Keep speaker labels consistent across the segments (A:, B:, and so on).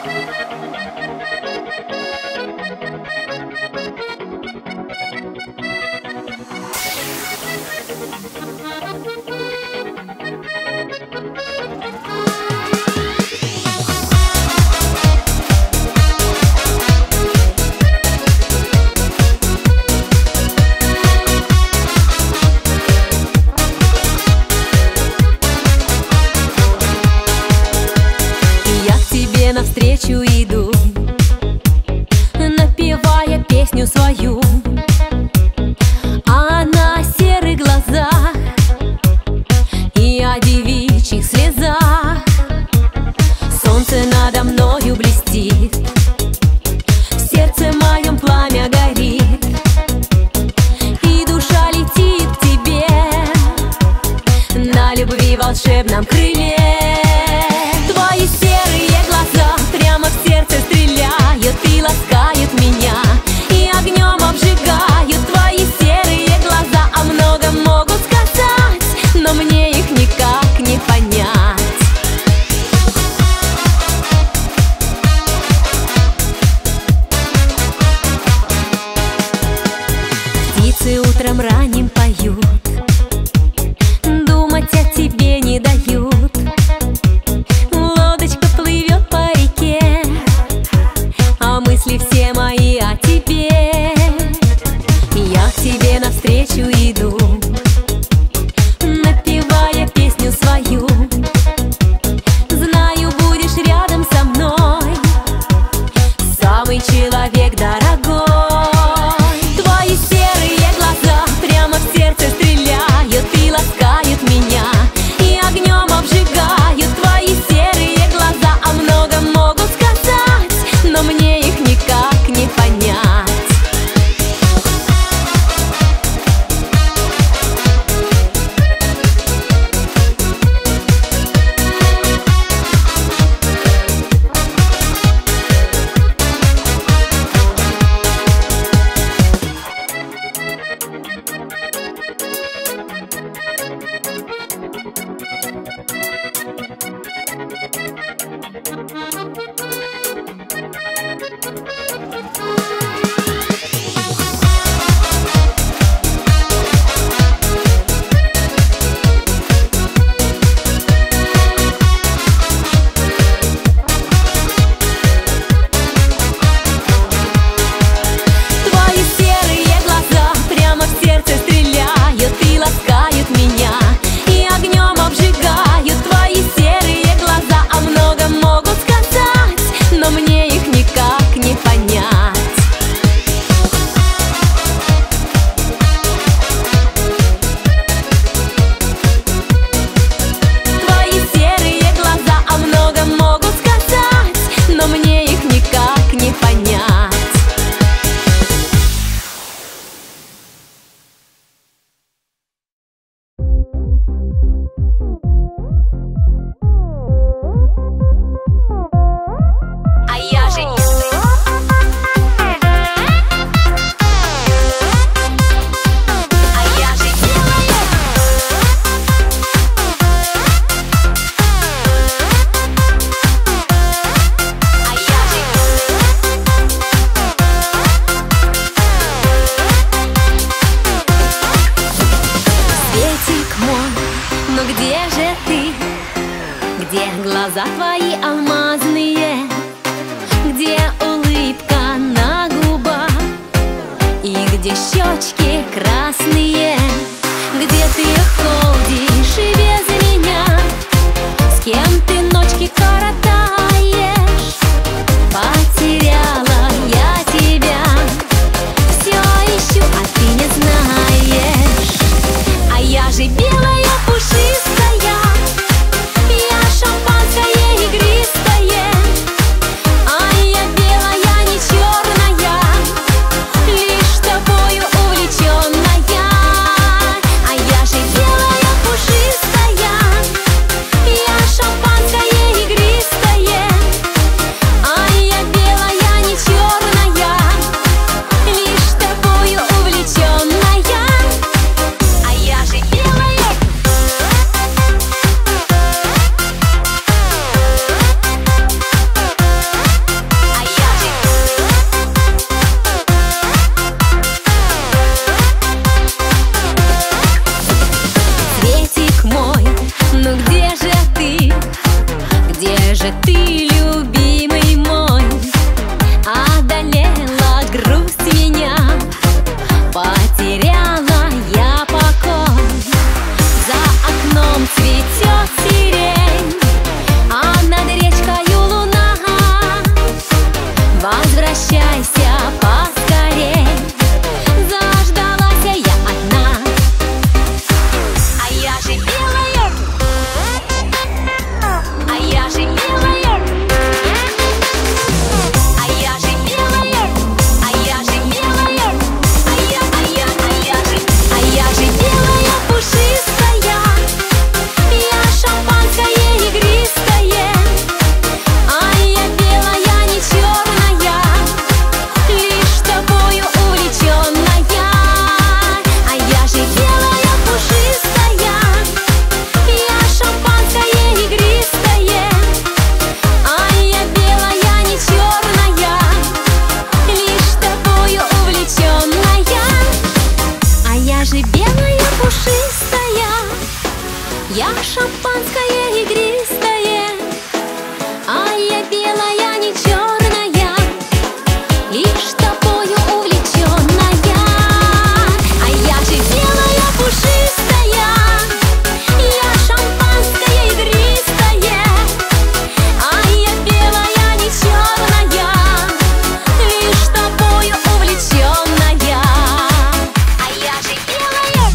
A: Навстречу иду, напевая песню свою, а на серых глазах и о девичьих слезах. Солнце надо мною блестит, в сердце моем пламя горит, и душа летит к тебе на любви волшебном крыле. Твои серые глаза прямо в сердце стреляют и ласкают меня, и огнем обжигают. Твои серые глаза о многом могут сказать, но мне их никак не понять. Птицы утром ранним поют, думать о тебе не дают. Лодочка плывет по реке, а мысли все мои о тебе. Я к тебе навстречу иду, напевая песню свою. Знаю, будешь рядом со мной, самый человек дорогой. Твои серые глаза прямо в сердце стреляют и ласкают меня, и огнем обжигают. Твои серые глаза о многом могут сказать, но мне их никак не понять. Глаза твои алмазные, где улыбка на губах, и где щечки красные, где ты ходишь и без меня, с кем ты ночки коротаешь. Потеряла я тебя, все ищу, а ты не знаешь. А я же белая пушистая, я шампанское игристое, а я белая, не черная, лишь тобою увлеченная. А я же белая пушистая, я шампанское игристое. же ты, любимый мой, одолела грусть меня, потеряла я покой. За окном цветет сирень, а над речкою луна. Возвращайся поскорей, заждалась я одна. А я же белая, а я же белая, а я же белая, а я же белая, а я же белая пушистая. Я шампанское игристое, а я белая не черная, лишь тобою увлеченная. А я же белая пушистая, я шампанское игристое, а я белая не черная, лишь тобою увлеченная. А я же белая пушистая, я шампанское игристое, а я белая не черная, лишь тобою увлеченная. А я же белая пушистая, я шампанское игристое, а я белая не черная, лишь тобою увлеченная. А я же белая,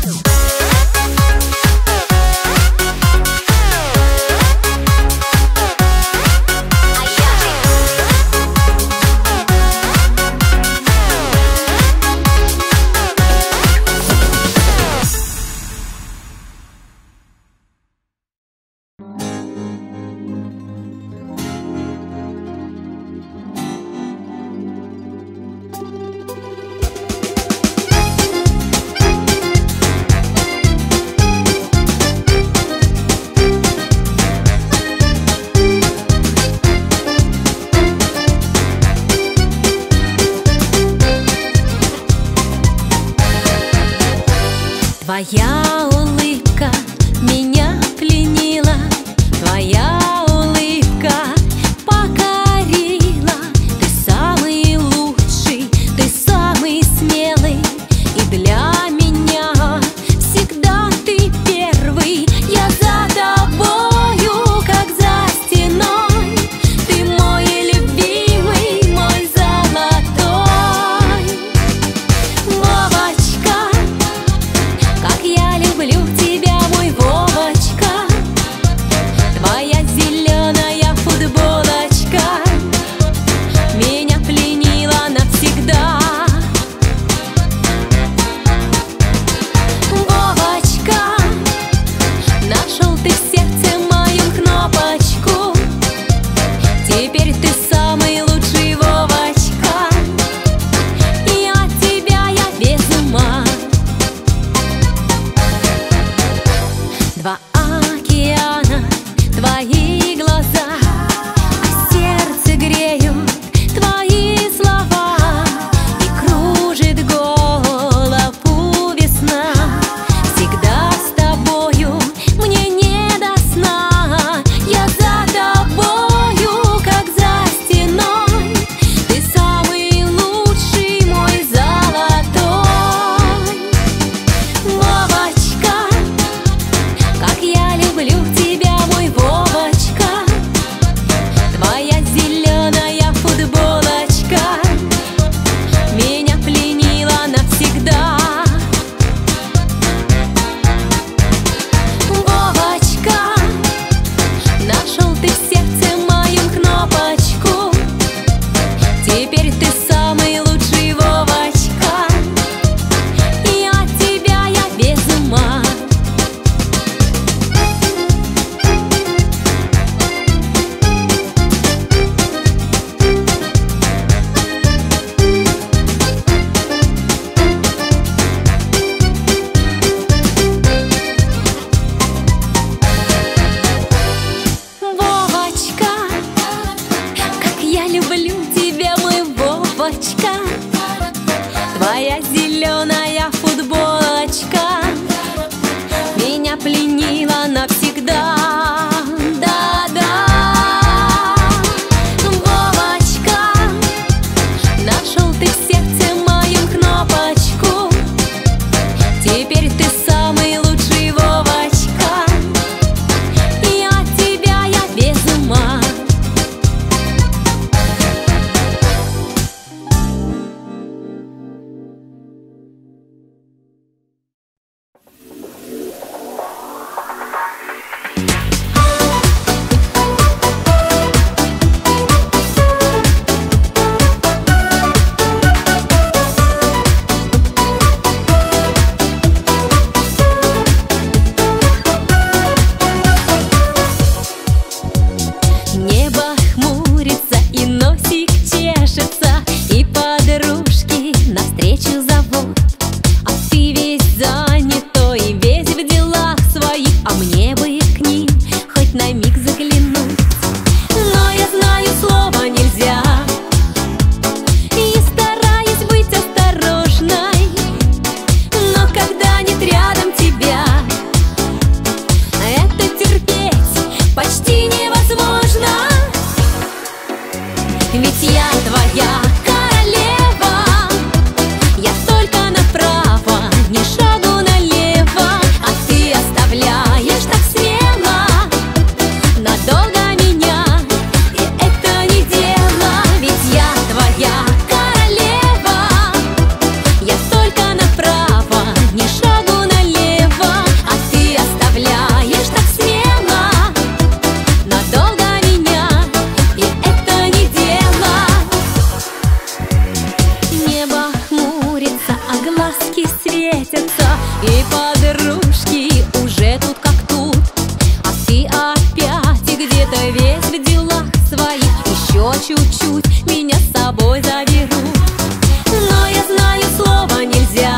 A: твоя улыбка меня пленила, твоя улыбка покорила. Ты самый лучший, ты самый смелый, и для меня всегда ты первый. Я за тобою, как за стеной, ты мой любимый, мой золотой. Вовочка, как я люблю тебя, мой Вовочка, твоя зеленая футболочка меня пленила навсегда. Вовочка, нашел ты в сердце моем кнопочку, теперь ты самый лучший, Вовочка, и от тебя я без ума. Два океана, твои глаза, а сердце греют твои слова, и кружит голову весна. Всегда с тобою мне не до сна, я за тобою, как за Небо хмурится и носик чешется, и подружки навстречу зовут. А ты весь занятой, весь в делах своих, а мне бы к ним хоть на миг заглянуть. Но я знаю, слова нельзя, и стараюсь быть осторожной. Но когда нет рядом тебя, это терпеть почти невозможно. Ведь я твоя королева, я только направо, ни шагу налево, а ты оставляешь так смело надолго меня, и это не дело. Ведь я твоя королева, я только направо, ни шагу налево, а ты оставляешь так смело надолго меня, и это не дело. Небо хмурится, а глазки светятся, и подружки уже тут как тут, а ты опять и где-то весь в делах своих. Еще чуть-чуть меня с собой заберут. Но я знаю, слова нельзя,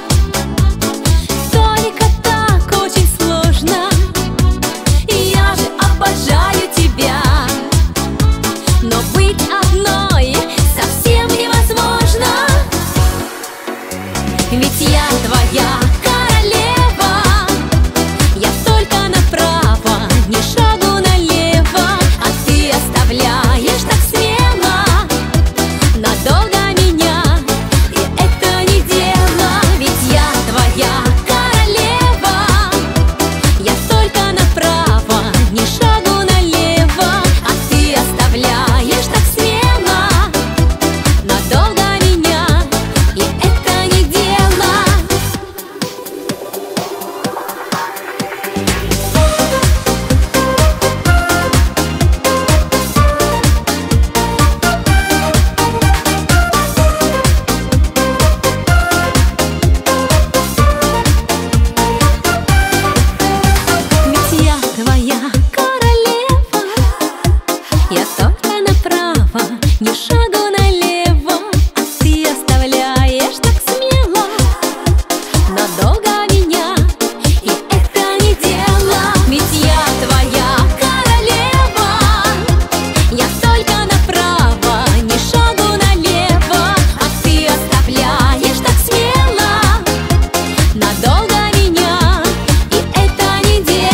A: только так очень сложно. Я же обожаю тебя, но быть одной совсем невозможно. Ведь я твоя королева, я только направо, ни шагу налево, а ты оставляешь так смело надолго меня, и это не дело. Ведь я твоя королева, я только направо, ни шагу налево, а ты оставляешь так смело надолго меня, и это не дело. Ведь я твоя королева, я только направо, ни шагу налево, а ты оставляешь так смело надолго меня, и это не дело. Ведь я твоя королева, я только направо, ни шагу налево, а ты оставляешь так смело надолго меня, и это не дело.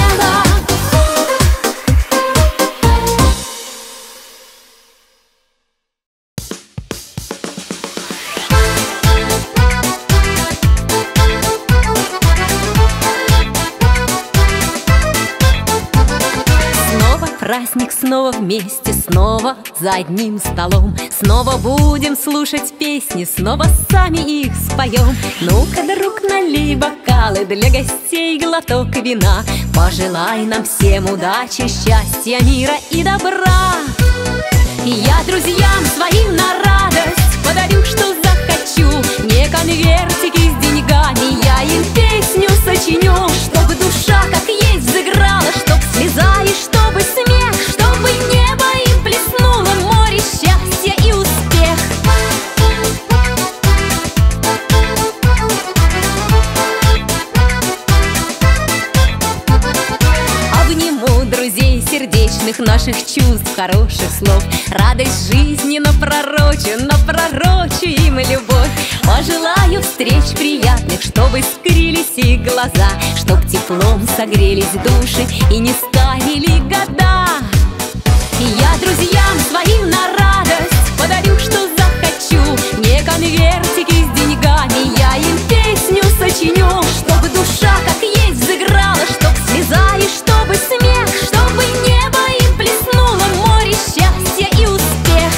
A: Снова праздник, снова вместе, снова за одним столом. Снова будем слушать песни, снова сами их споем. Ну-ка, друг, налей бокалы, для гостей глоток вина. Пожелай нам всем удачи, счастья, мира и добра. Я друзьям своим на радость подарю, что захочу. Не конвертики с деньгами, я им песню сочиню. Чтобы душа как есть взыграла, чтоб слеза и чтобы смех, чтобы небо им плеснуло море счастья и успех. Обниму друзей сердечных, наших чувств, хороших слов. Радость жизни напророчу им любовь. Пожелаю встреч приятных, чтобы искрились их глаза, чтоб теплом согрелись души и не старили года. Я друзьям своим на радость подарю, что захочу. Не конвертики с деньгами, я им песню сочиню. Чтобы душа как есть взыграла, чтоб слеза и чтобы смех, чтобы небо им плеснуло море счастья и успех.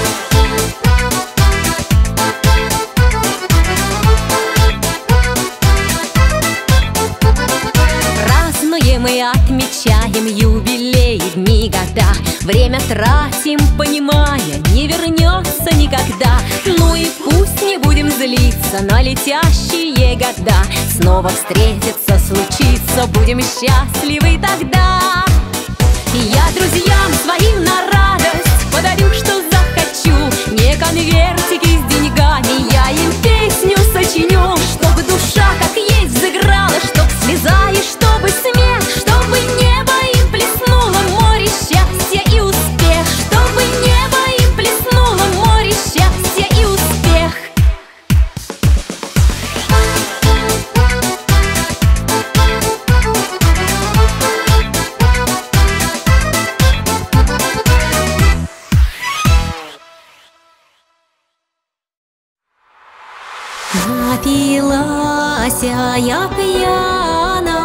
A: Празднуем и отмечаем юбилеи, дни, года. Время тратим, понимая, не вернется никогда. Ну и пусть не будем злиться на летящие года. Снова встретиться случится, будем счастливы тогда. Я друзьям своим на радость подарю, что захочу. Не конвертики с деньгами, я им песню сочиню. Чтобы душа как есть взыграла, чтоб слеза и чтобы смех, чтобы небо им плеснуло море счастья и успех, чтобы небо им плеснуло море счастья и успех. Напилась я пьяна,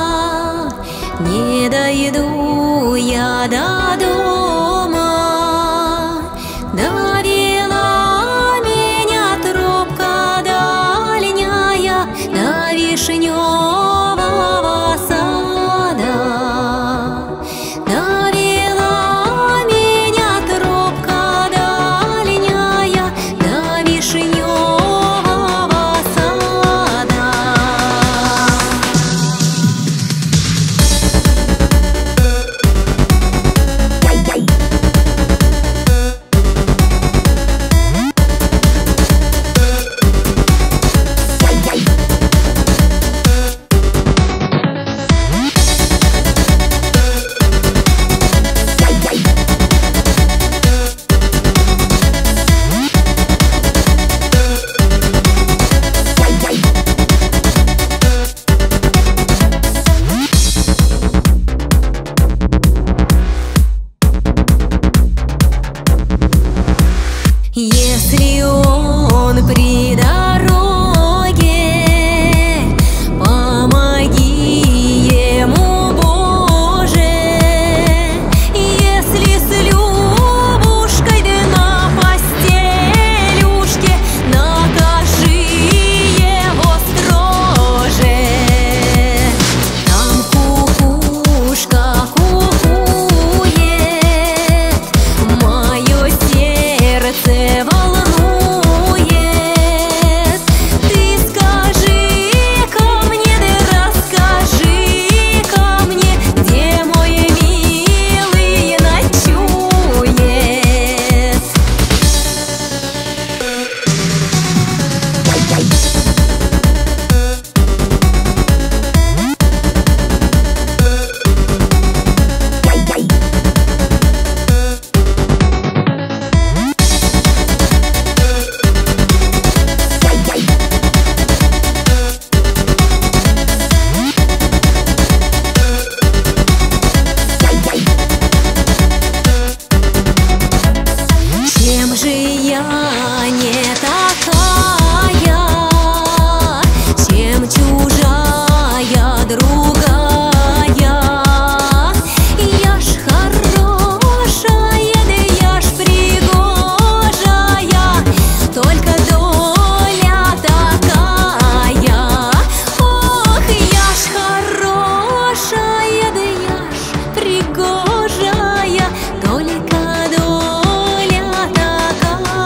A: не дойду я до дома. Довела меня тропка дальняя до вишневого сада. Довела меня тропка дальняя до вишневого сада. Если он при дороге, помоги ему, Боже. Если с Любушкой да на постелюшке, накажи его строже. Там кукушка кукует, мое сердце волнует. Ты скажи-ка мне, да расскажи-ка мне, где мой милый ночует. Чем же я не такая, чем чужая другая? Я ж хорошая, да я ж пригожая, только доля такая. Ох, я ж хорошая, да я ж пригожая, только доля такая.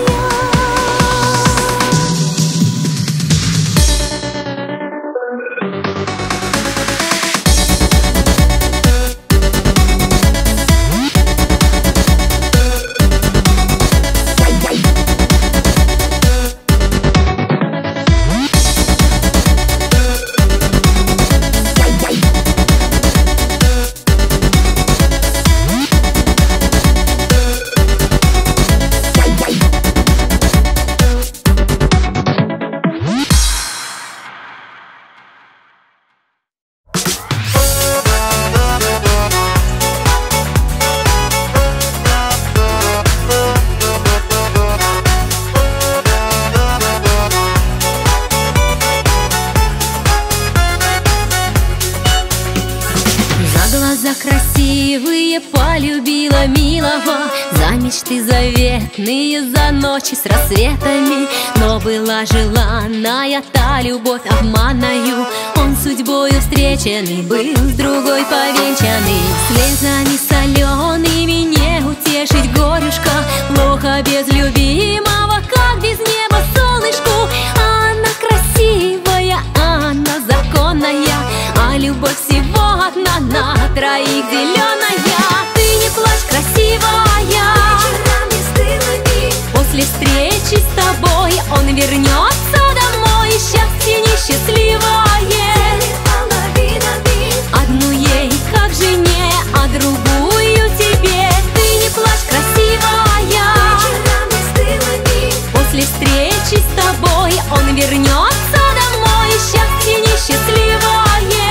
A: Глаза красивые полюбила милого, за мечты заветные, за ночи с рассветами. Но была желанная та любовь обманною, он судьбою встреченный был, с другой повенчанный. Слезами солеными не утешить горюшка, плохо без любимого, как без неба солнышку. Она красивая, она законная, а любовь всего одна на троих зеленая. он вернется домой, и счастье несчастливое. Одну ей как жене, а другую тебе. Ты не плачь, красивая, после встречи с тобой он вернется домой, и счастье несчастливое.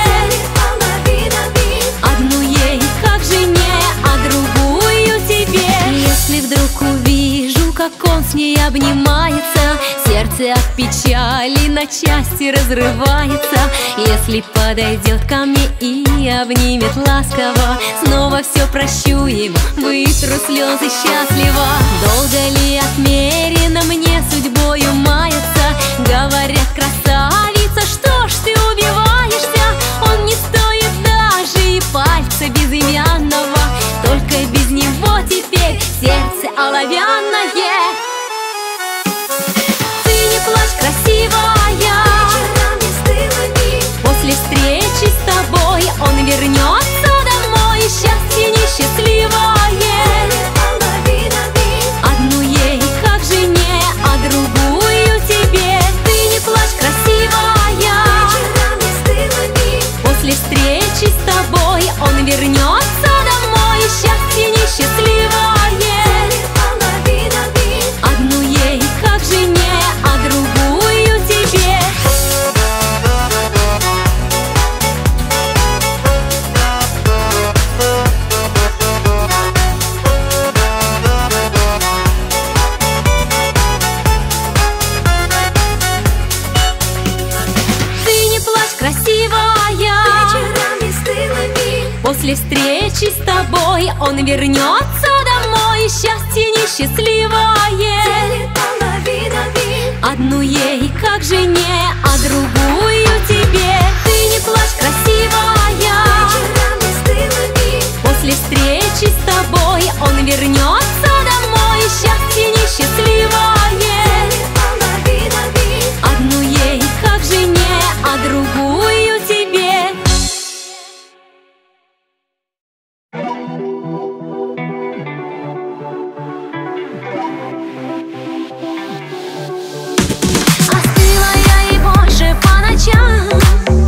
A: Одну ей как жене, а другую тебе. Если вдруг увижу, как он с ней обнимается, сердце от печали на части разрывается. Если подойдет ко мне и обнимет ласково, снова все прощу ему, вытру слезы счастливо. Долго ли отмерено мне судьбою мается? Говорят, красавица, что ж ты убиваешься? Он не стоит даже и пальца безымянного, только без него теперь сердце оловянное. Ты не плачь, красивая, после встречи с тобой он вернется домой, и счастье несчастливое. Одну ей как жене, а другую тебе. Ты не плачь, красивая, после встречи с тобой он вернется домой, и счастье несчастливое. Одну ей как жене, а другую тебе. Ты не плачь, красивая, после встречи с тобой он вернется домой, и счастье несчастливое. Одну ей как жене, а другую тебе. Ты не плачь, красивая, после встречи с тобой он вернется домой, и счастье несчастливое. Одну ей как жене, а другую тебе. Остыла я и больше по ночам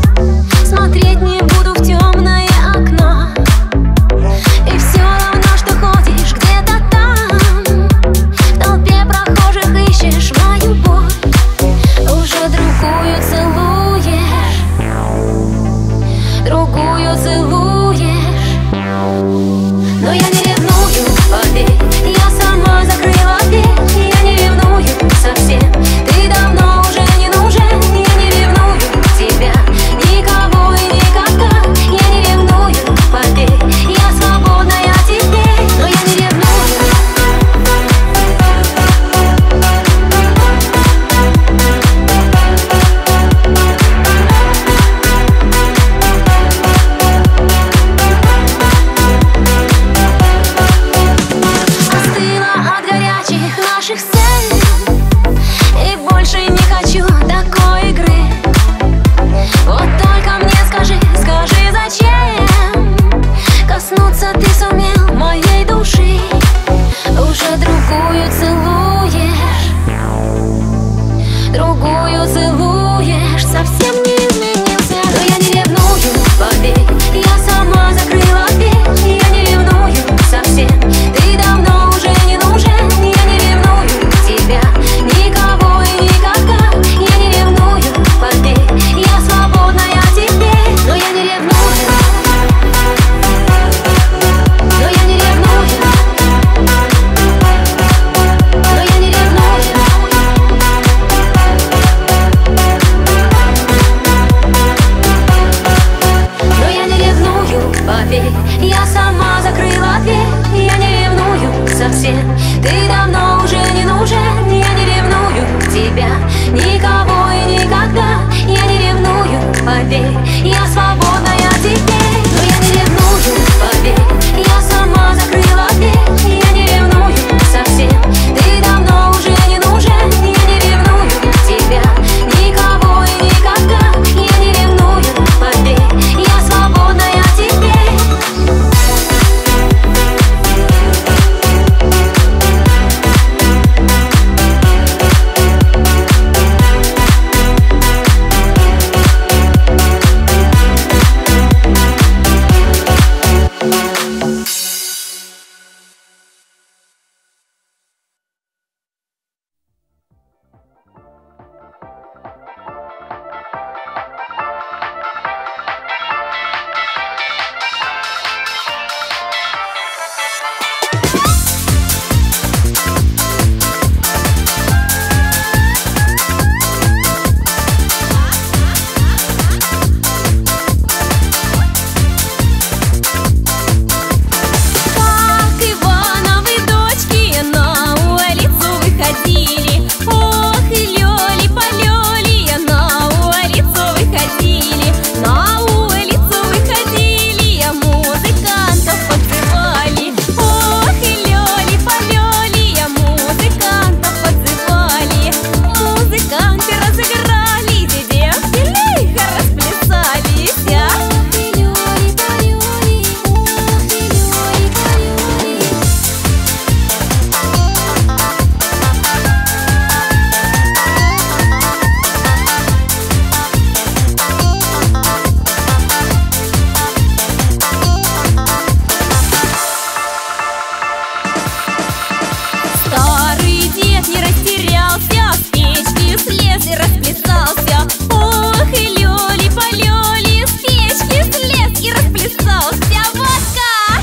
A: и расплясался. Ох, и лёли полёли, с печки слез и расплясался. Вот как!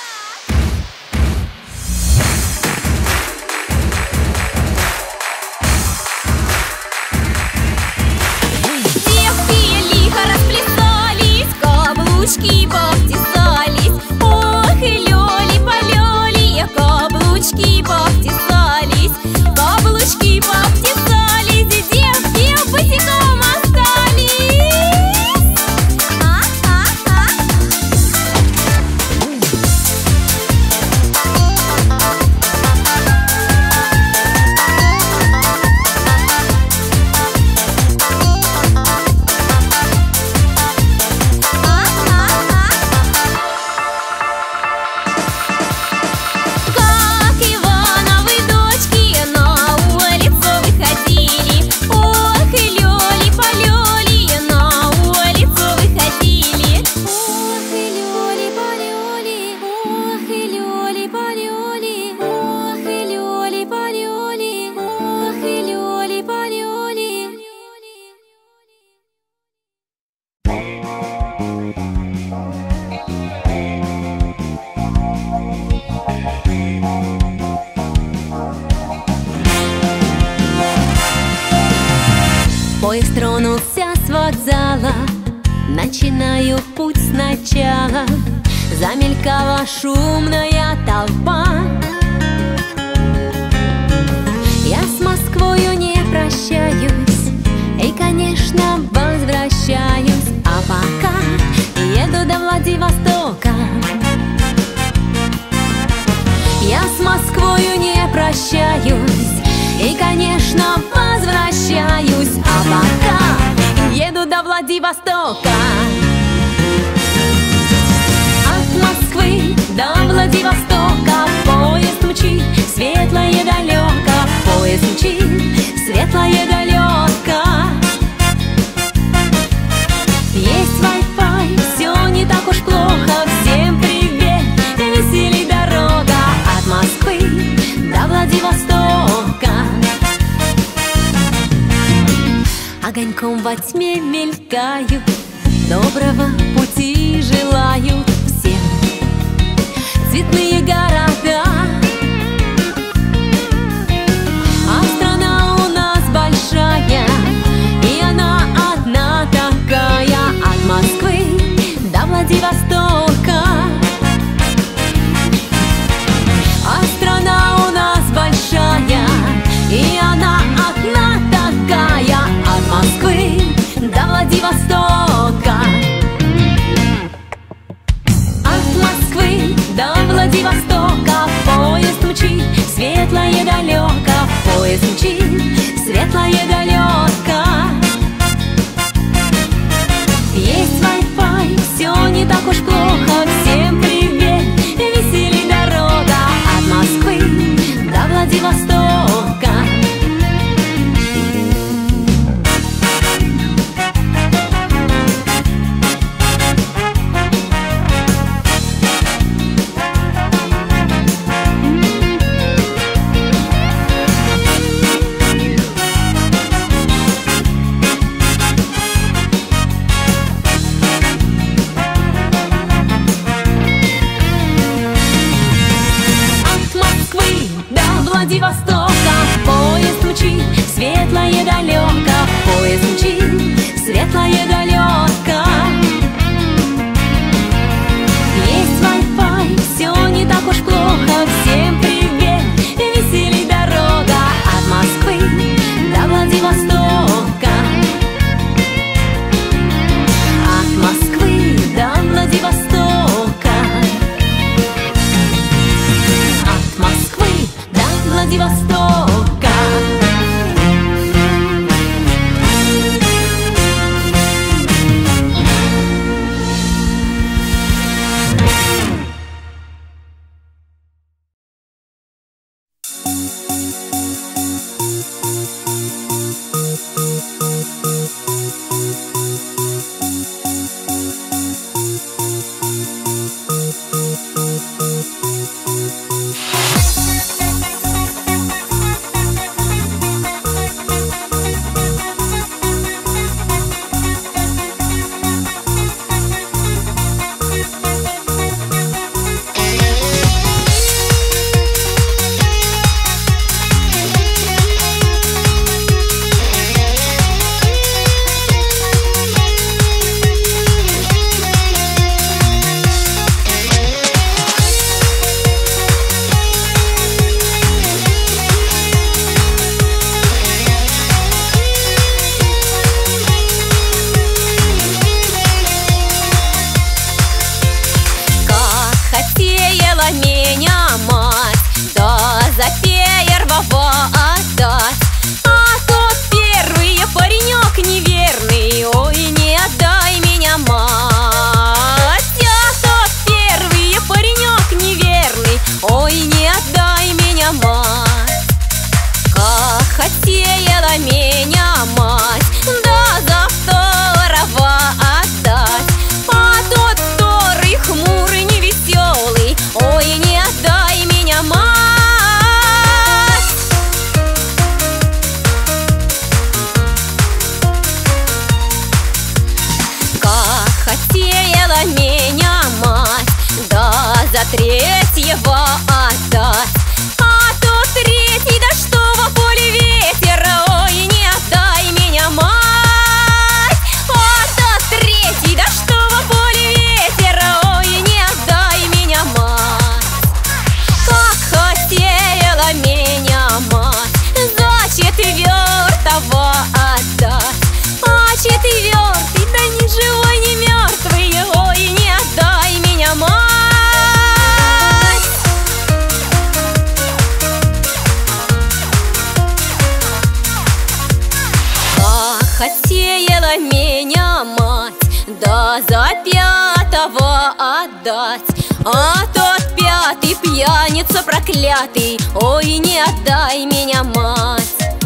A: Девки лихо расплясались, каблучки пообтесались. Ох, и лёли полёли, каблучки пообтесались. Каблучки пообтесались, девки босиком остались. Как Ивановы дочки на улицу выходили. Ох, и лёли полёли, на улицу выходили. Ох, и лёли полёли, ох, и лёли полёли, ох, и лёли полёли, ох, и лёли полёли. Поезд тронулся с вокзала, начинаю путь сначала. Замелькала шумная толпа. Я с Москвою не прощаюсь и, конечно, возвращаюсь. А пока еду до Владивостока. Я с Москвою не прощаюсь и, конечно, возвращаюсь. А пока еду до Владивостока. От Москвы до Владивостока поезд мчит, светлое далеко. Поезд мчит, светлое далеко. Есть Wi-Fi, все не так уж плохо. Всем привет, весели дорога. От Москвы до Владивостока. Огоньком во тьме мелькаю, доброго пути желаю всем. Цветные города, а страна у нас большая, и она одна такая. От Москвы до Владивостока. А страна у нас большая, и она одна такая. От Москвы до Владивостока. От Москвы до Владивостока поезд мчит, светлое далеко. Поезд мчит, светлое далеко. Есть Wi-Fi, все не так уж плохо. Всем привет, весели дорога. От Москвы до Владивостока. Владивостока поезд мчит, светлое далеко. Поезд мчит, светлое далеко. Есть Wi-Fi, все не так уж плохо. Всем привет, весели дорога. От Москвы до Владивостока. От Москвы до Владивостока. От Москвы до Владивостока. за пятого отдать. А тот пятый пьяница проклятый, ой, не отдай меня, мать.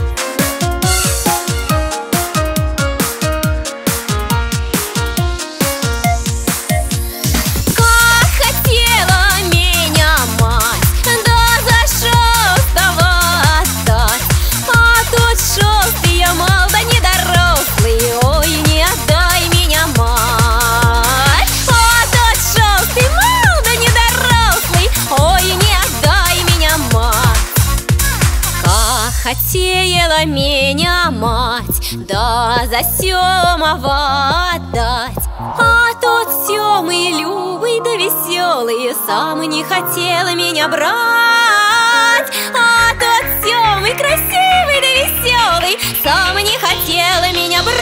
A: Как хотела меня мать, да за шестого отдать. А тот шестый я мал да недорослый, ой, не отдай меня, мать. А тот шестый мал да недорослый, ой, не отдай меня, мать. Как хотела меня мать, да за семого отдать. А тот семый любый да веселый сам не хотел меня брать. А тот семый красивый да веселый сам не хотел меня брать.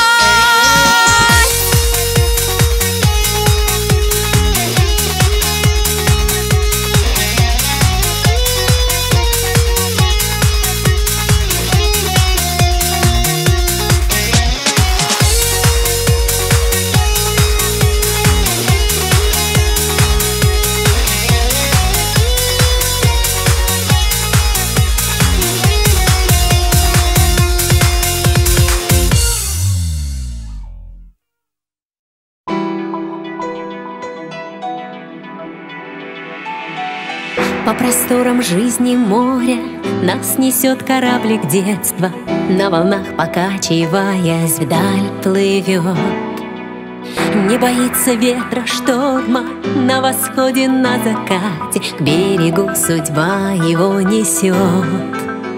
A: По просторам жизни моря нас несет кораблик детства, на волнах покачиваясь вдаль плывет. Не боится ветра, шторма, на восходе, на закате к берегу судьба его несет.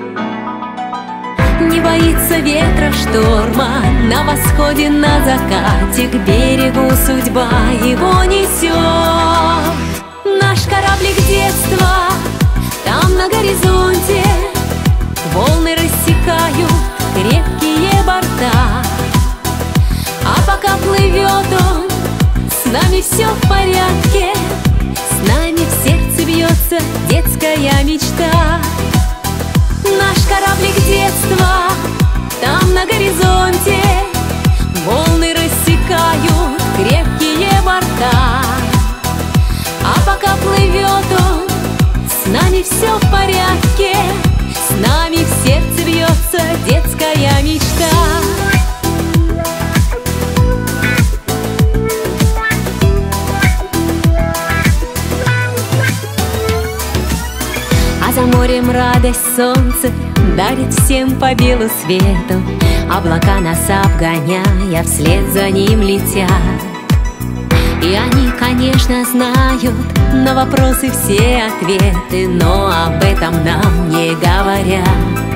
A: Не боится ветра, шторма, на восходе, на закате к берегу судьба его несет. Наш кораблик детства, там на горизонте волны рассекают крепкие борта. А пока плывет он, с нами все в порядке, с нами в сердце бьется детская мечта. Наш кораблик детства, там на горизонте волны рассекают крепкие борта. А пока плывет он, с нами все в порядке, с нами в сердце бьется детская мечта. А за морем радость солнца дарит всем по белу свету. Облака нас обгоняя, вслед за ним летят. И они, конечно, знают на вопросы все ответы, но об этом нам не говорят.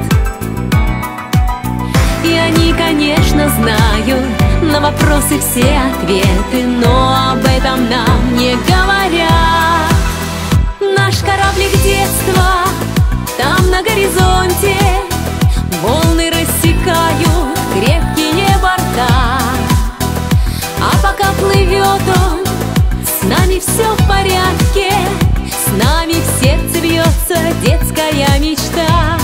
A: И они, конечно, знают на вопросы все ответы, но об этом нам не говорят. Наш кораблик детства, там на горизонте волны рассекают крепкие борта. А пока плывет он, с нами все в порядке, с нами в сердце бьется детская мечта.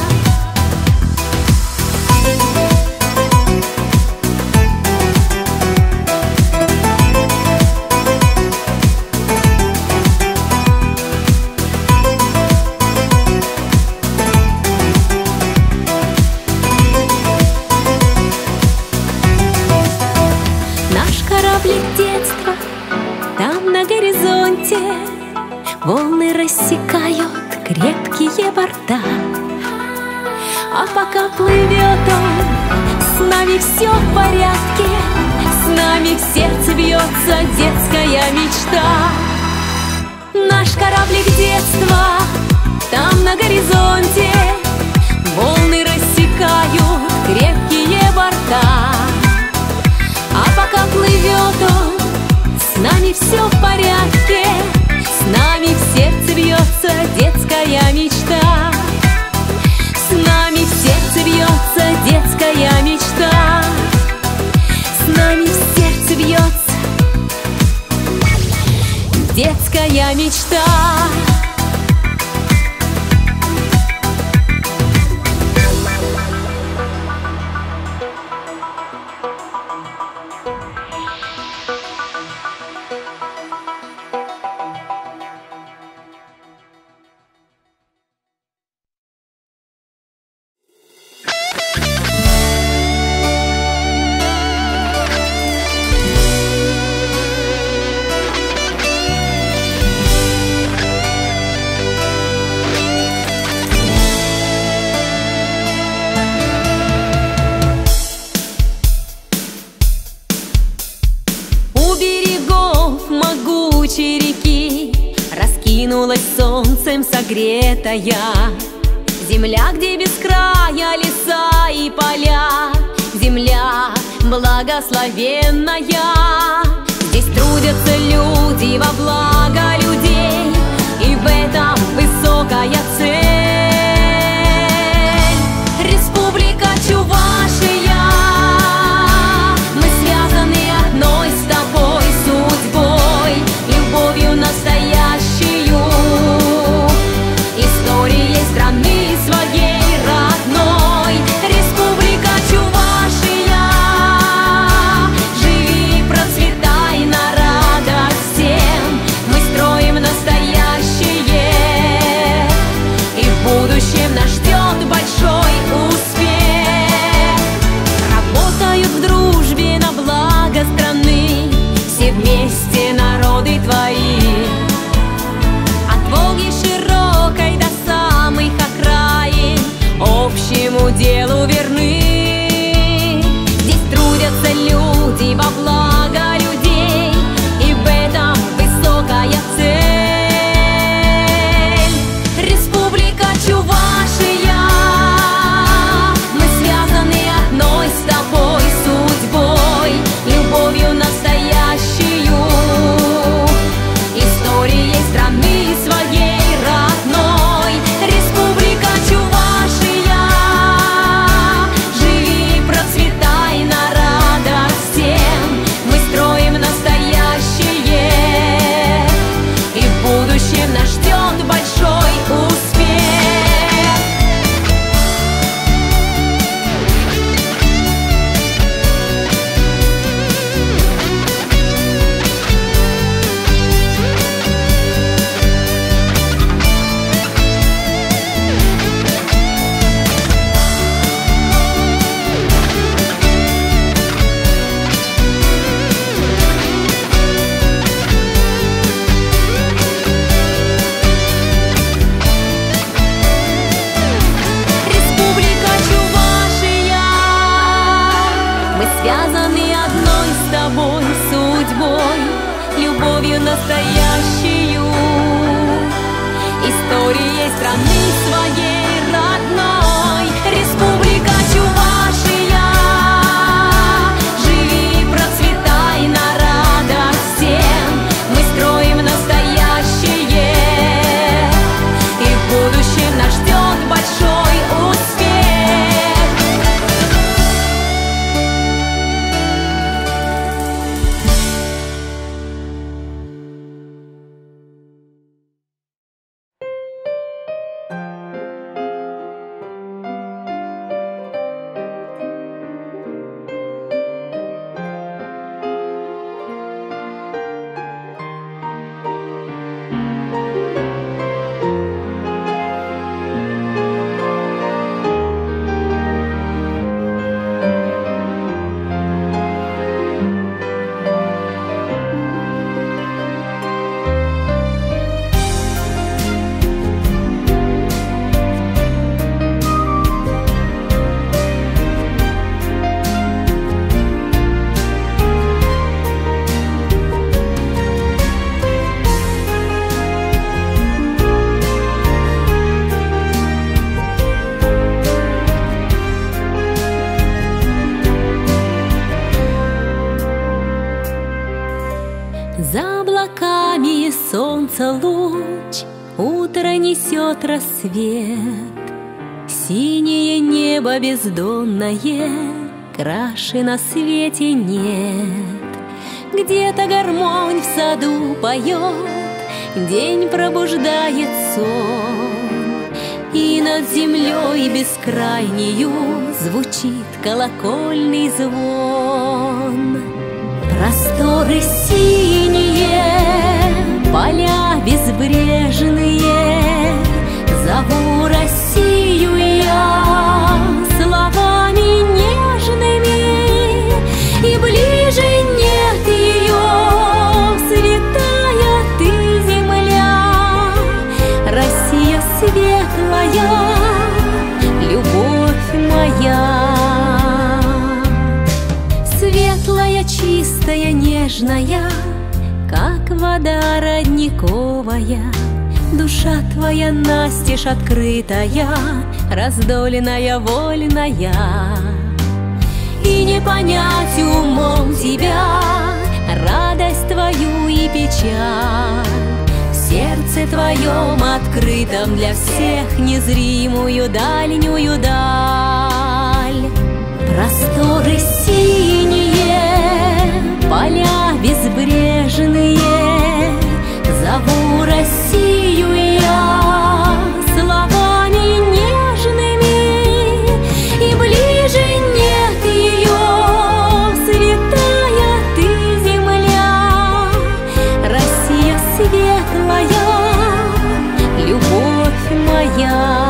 A: Детства, там на горизонте волны рассекают крепкие борта. А пока плывет он, с нами все в порядке, с нами в сердце бьется детская мечта. Наш кораблик детства, там на горизонте волны рассекают крепкие борта. А пока плывет он, с нами все в порядке, с нами в сердце бьется детская мечта. С нами в сердце бьется детская мечта. С нами в сердце бьется детская мечта. солнцем согретая, земля, где без края леса и поля, земля благословенная. Здесь трудятся люди во благо людей, и в этом высокая цель. Республика Чувашия, мы связаны одной с тобой судьбой, любовью настоящую, историей страны своей родной. Республика Чувашия, живи, процветай на радость всем, мы строим настоящее, и в будущем нас ждет большой успех. Работают в дружбе на благо страны все вместе народы твои, от Волги широкой до самых окраин общему делу верны. Здесь трудятся люди во благо людей, и в этом высокая цель. Республика Чувашия, мы связаны одной с тобой судьбой, любовью настоящую, историей страны своей родной. Республика Чувашия, живи, процветай на радость всем, мы строим настоящее, и в будущем нас ждет большой успех. Республика Чувашия, мы связаны одной с тобой судьбой, любовью настоящую, историей страны своей родной. Республика Чувашия, живи, процветай на радость всем, мы строим настоящее, и в будущем нас ждет большой успех. За облаками солнца луч, утро несет рассвет, синее небо бездонное, краше на свете нет. Где-то гармонь в саду поет, день пробуждает сон, и над землей бескрайнею звучит колокольный звон. Просторы синие, поля безбрежные, зову Россию я словами нежными, и ближе нет ее, святая ты земля, Россия светлая, любовь моя. Светлая, чистая, нежная, как вода родниковая, Душа твоя настежь открытая, раздоленная, вольная, и не понять умом тебя радость твою и печаль. В сердце твоем открытом для всех незримую дальнюю даль. Просторы синие, поля безбрежные, зову Россию я словами нежными, и ближе нет ее, святая ты земля, Россия светлая, любовь моя.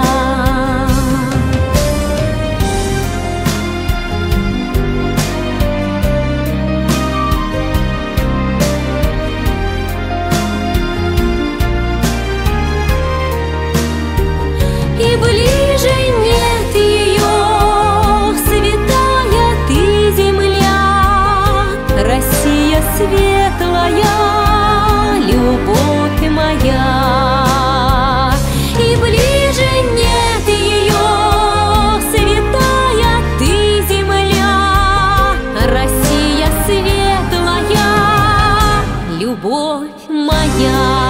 A: Светлая любовь моя, и ближе нет ее, святая ты земля, Россия светлая любовь моя.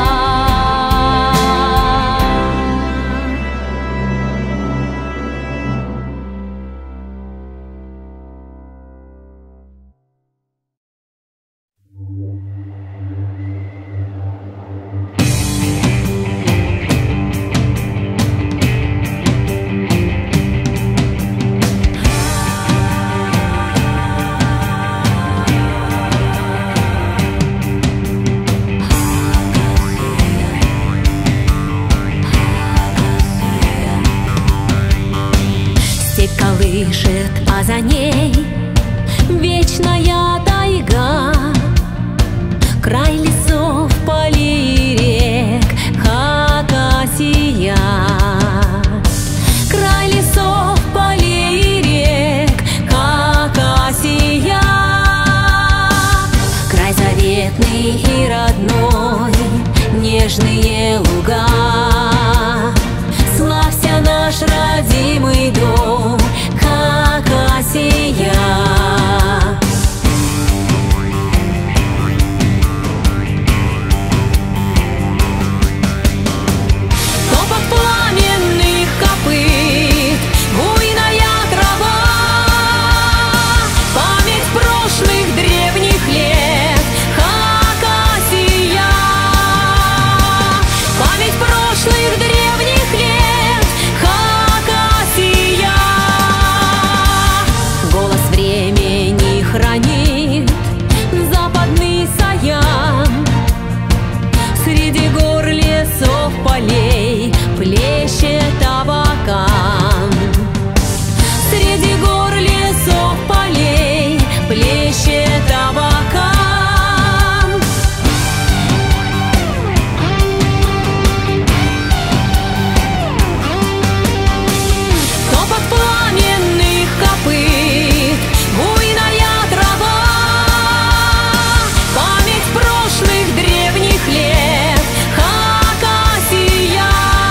A: Колышет, а за ней вечная тайга, край лесов, полей и рек, Хакасия. Край лесов, полей и рек, Хакасия. Край заветный и родной, нежные луга. Славься наш родимый дом, Хакасия. Топот пламенных копыт, буйная трава, память прошлых древних лет, Хакасия. Память прошлых древних лет, Хакасия. Голос времени хранит западный Саян. Среди гор, лесов, полей плещет Абакан. Среди гор, лесов, полей плещет Абакан. Топот пламенных копыт, буйная трава, память прошлых древних лет, Хакасия.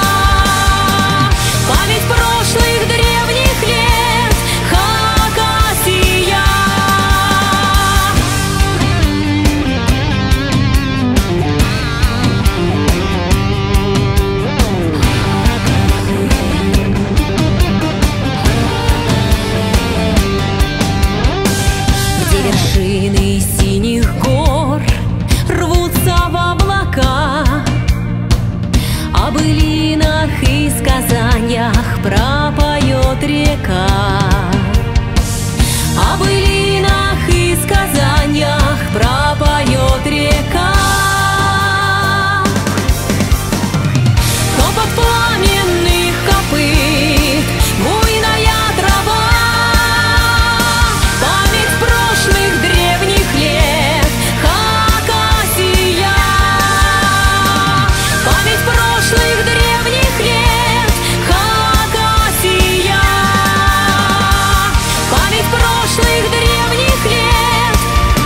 A: Память прошлых древних лет, Хакасия. Где вершины синих гор рвутся в облака, о былинах и сказаниях пропоет река. О былинах и сказаниях пропоет река. Топот пламенных копыт, буйная трава, память прошлых древних лет, Хакасия. Память прошлых древних лет, Хакасия. Память прошлых древних лет,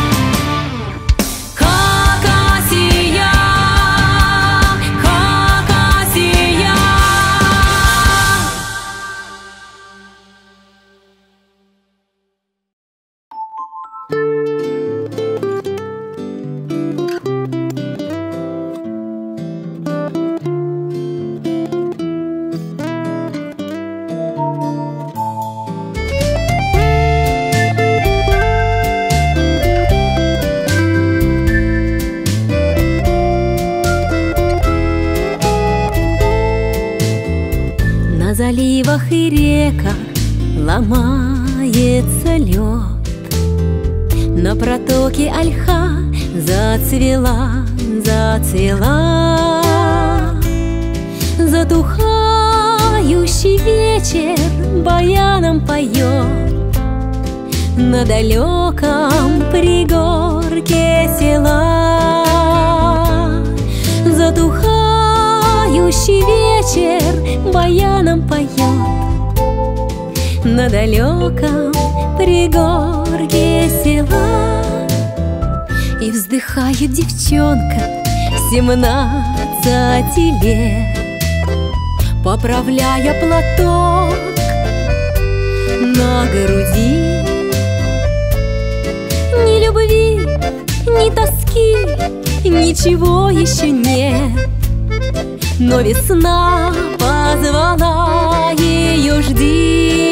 A: заливах и реках ломается лед. На протоке ольха зацвела, зацвела. Затухающий вечер баяном поет на далеком пригорке села. Затухающий вечер баяном поет на далеком пригорке села. И вздыхает девчонка 17 лет, поправляя платок на груди. Ни любви, ни тоски, ничего еще нет, но весна позвала ее: жди.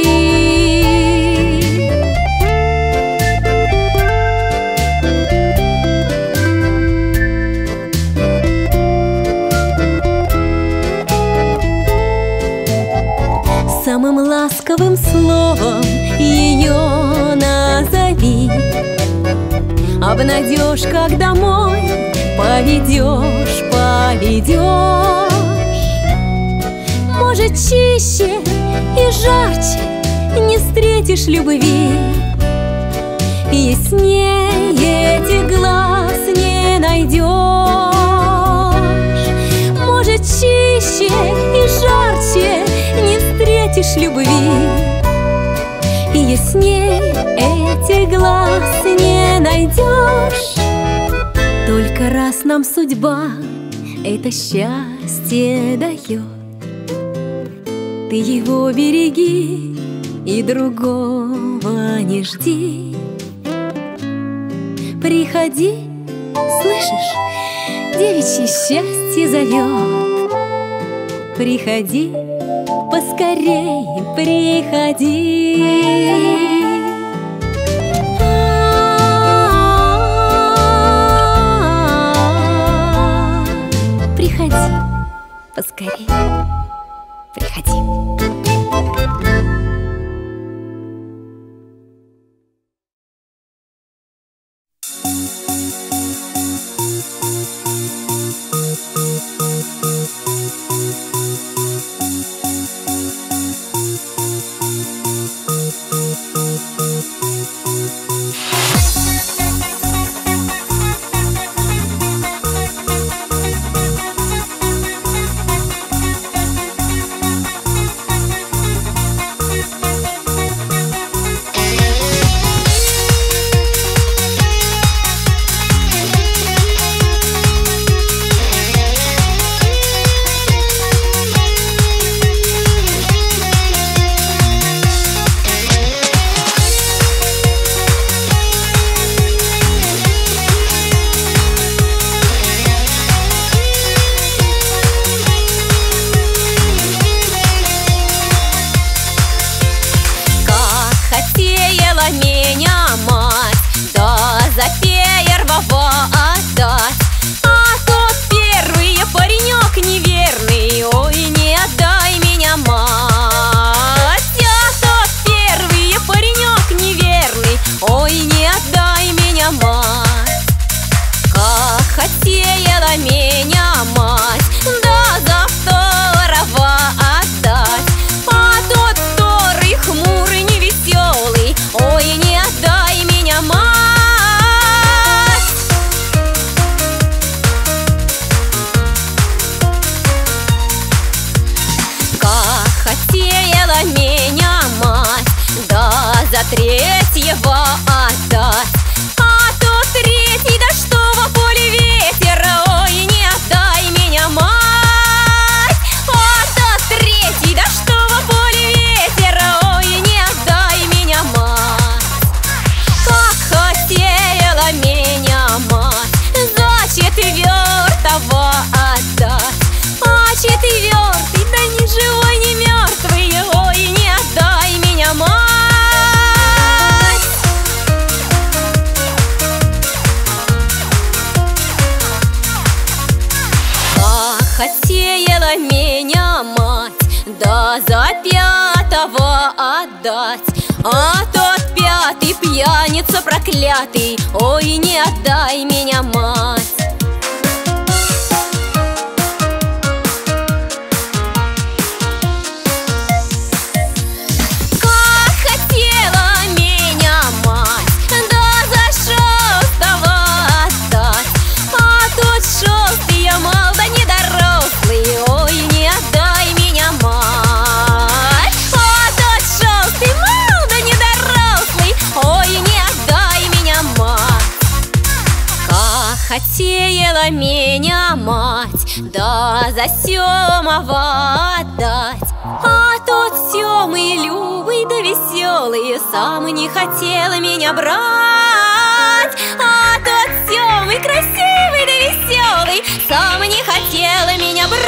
A: Самым ласковым словом ее назови, обнадежь, как домой поведешь, поведешь. Может, чище и жарче не встретишь любви, яснее этих глаз не найдешь. Может, чище и жарче не встретишь любви, ясней этих глаз не найдешь. Только раз нам судьба это счастье дает, ты его береги и другого не жди. Приходи, слышишь, девичье счастье зовет. Приходи, поскорей приходи. Приходи, поскорей приходи.
B: Третьего отдать, а то третий, да что во поле ветер, ой, не отдай меня, мать. А то третий, да что во поле ветер, ой, не отдай меня, мать. Как хотела меня мать за четвертого отдать, а четвертый, да ни живой, ни мертвый, ой, не отдай меня, мать. А тот пятый пьяница проклятый, ой, не отдай меня, мать. Как хотела меня мать, да за что стала отдать. А тот шелстый я мал, да недорослый, ой, не отдай меня, мать. А тот шелстый мал, да недорослый, ой, не отдай меня, мать. Как хотела меня мать, да за Семова отдать. А тот Семый любый да веселый сам не хотел меня брать. А тот Семый красивый да веселый сам не хотел меня брать.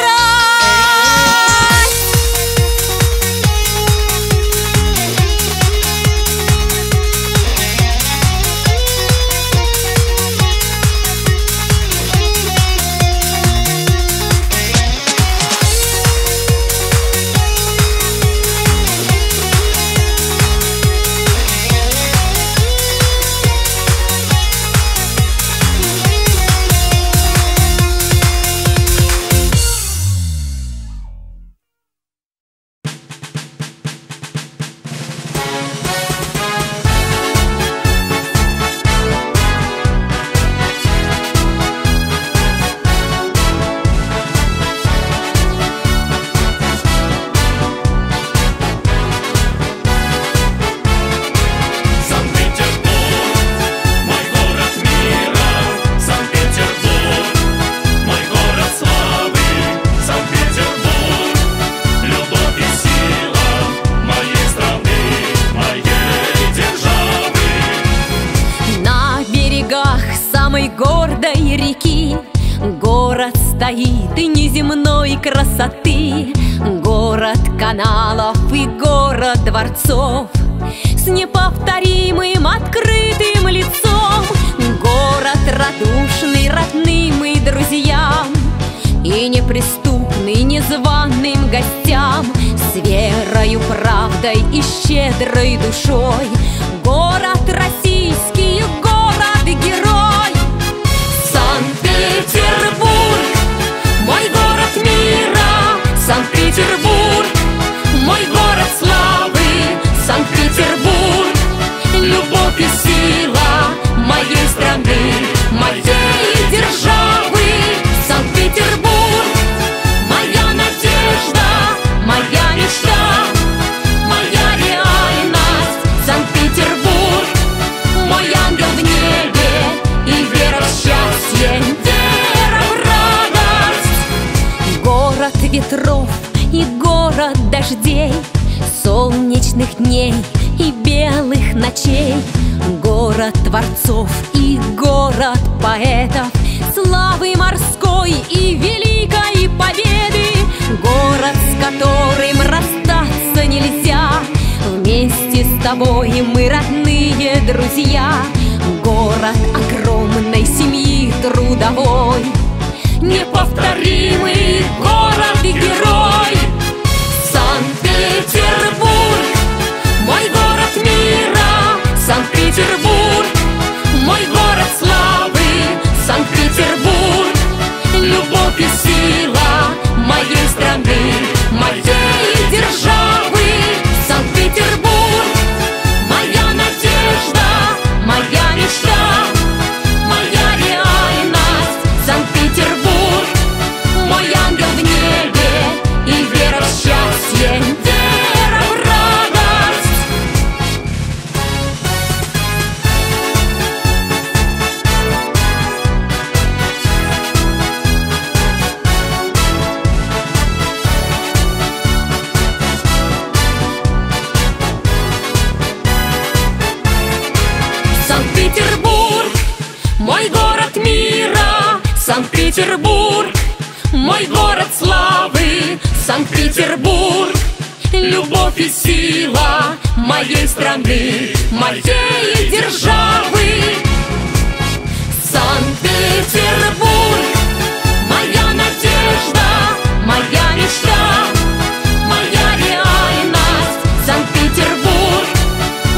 B: Гордой реки город стоит и неземной красоты, город каналов и город дворцов с неповторимым открытым лицом, город радушный родным и друзьям и неприступный незваным гостям, с верою, правдой и щедрой душой, город российский, город-герой. Санкт-Петербург, мой город мира, Санкт-Петербург, мой город славы, Санкт-Петербург, любовь и сила моей страны, моей державы. Санкт-Петербург, моя надежда, моя мечта, моя реальность. Санкт-Петербург, мой ангел в небе и вера в счастье, вера в радость. Город ветров и город дождей, солнечных дней и белых ночей, город творцов и город поэтов, славы морской и великой победы, город, с которым расстаться нельзя, вместе с тобой мы родные друзья, город огромной семьи трудовой, неповторимый город и герой. Санкт-Петербург, мой город мира, Санкт-Петербург, мой город славы, Санкт-Петербург, любовь и сила моей страны, моей державы. Санкт-Петербург, моя надежда, моя мечта, моя реальность. Санкт-Петербург, мой ангел в небе и вера в счастье, вера в радость. Санкт-Петербург, мой город мира, Санкт-Петербург, мой город славы, Санкт-Петербург, любовь и сила моей страны, моей державы. Санкт-Петербург, моя надежда, моя мечта, моя реальность. Санкт-Петербург,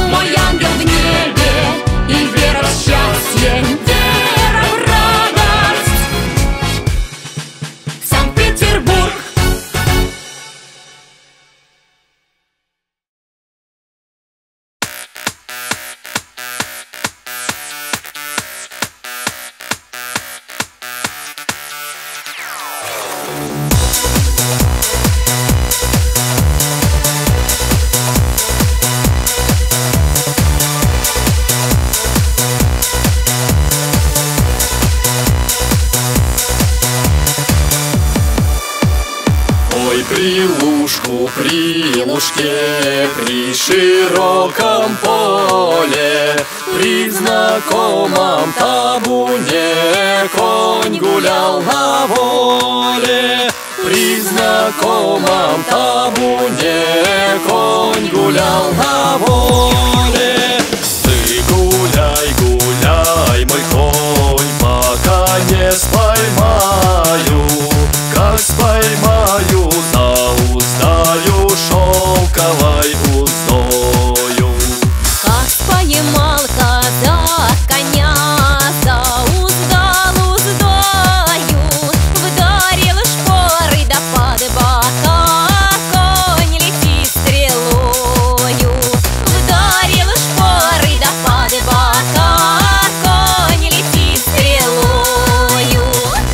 C: полюшке при широком поле, при знакомом табуне конь гулял на воле. При знакомом табуне конь гулял на воле. Ты гуляй, гуляй, мой конь, пока не споймаю. Как споймаю, зауздаю шелковой уздою.
B: Как поймал казак коня, зауздал уздою, вдарил шпорой да под бока, конь летит стрелою. Вдарил шпорой да под бока, конь летит стрелою.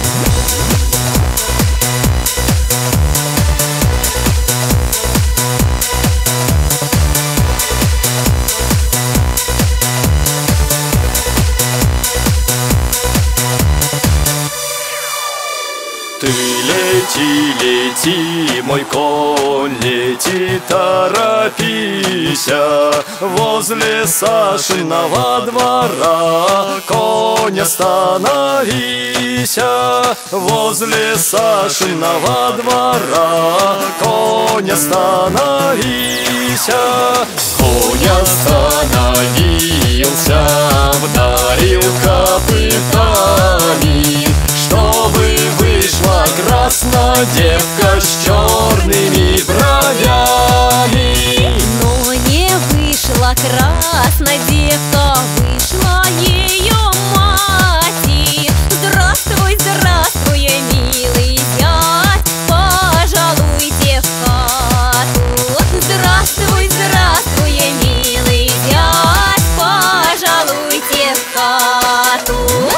C: Ты лети, лети, мой конь, лети, торопися. Возле Сашиного двора конь остановися. Возле Сашиного двора конь остановися. Конь остановился, вдарил копытами, чтобы вышла красная девка с черными бровями.
B: Но не вышла красная девка, вышла ее мать. Здравствуй, здравствуй, милый зять, пожалуйте в хату. Здравствуй, здравствуй, милый зять, пожалуйте в хату.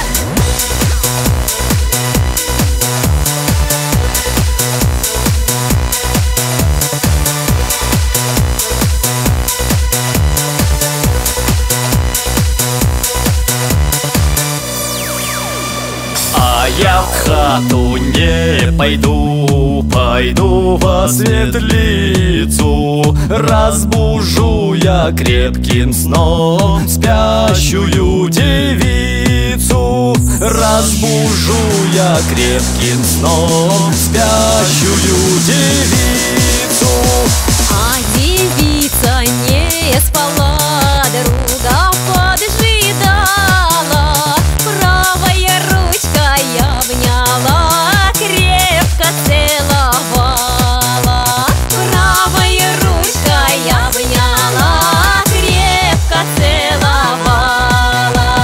C: А я в хату не пойду, пойду во светлицу. Разбужу я крепким сном спящую девицу. Разбужу я крепким сном спящую девицу.
B: А девица не спала, друга поджидала. Правая ручка я обняла, крепко целовала. Правая ручка я обняла, крепко целовала.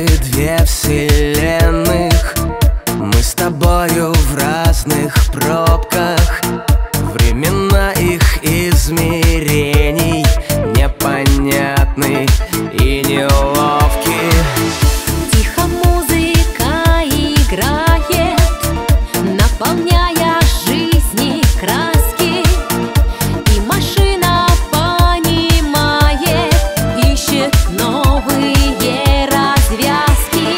D: мы две вселенных. Мы с тобою в разных пробках. Времена их измерений непонятны и неловки.
A: Тихо музыка играет, наполняя жизни краски. И машина понимает, ищет новые развязки.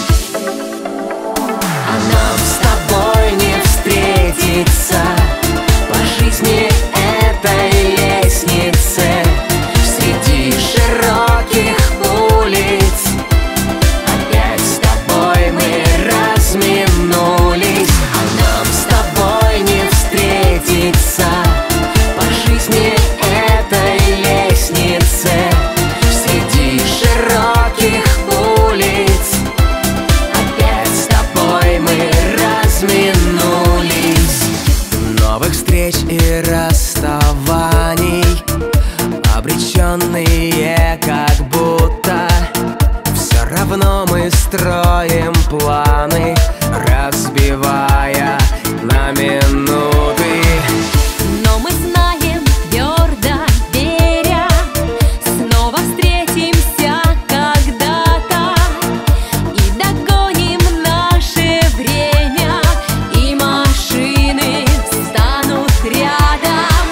D: А нам с тобой не встретиться по жизни этой лестнице. Среди широких улиц опять с тобой мы разминулись. А нам с тобой не встретиться по жизни этой лестнице. Среди широких улиц опять с тобой мы разминулись. Новых встреч и расставаний, обреченные как будто. Все равно мы строим планы, разбивая на минуты.
A: Но мы знаем, твердо веря, снова встретимся когда-то. И догоним наше время, и машины встанут рядом.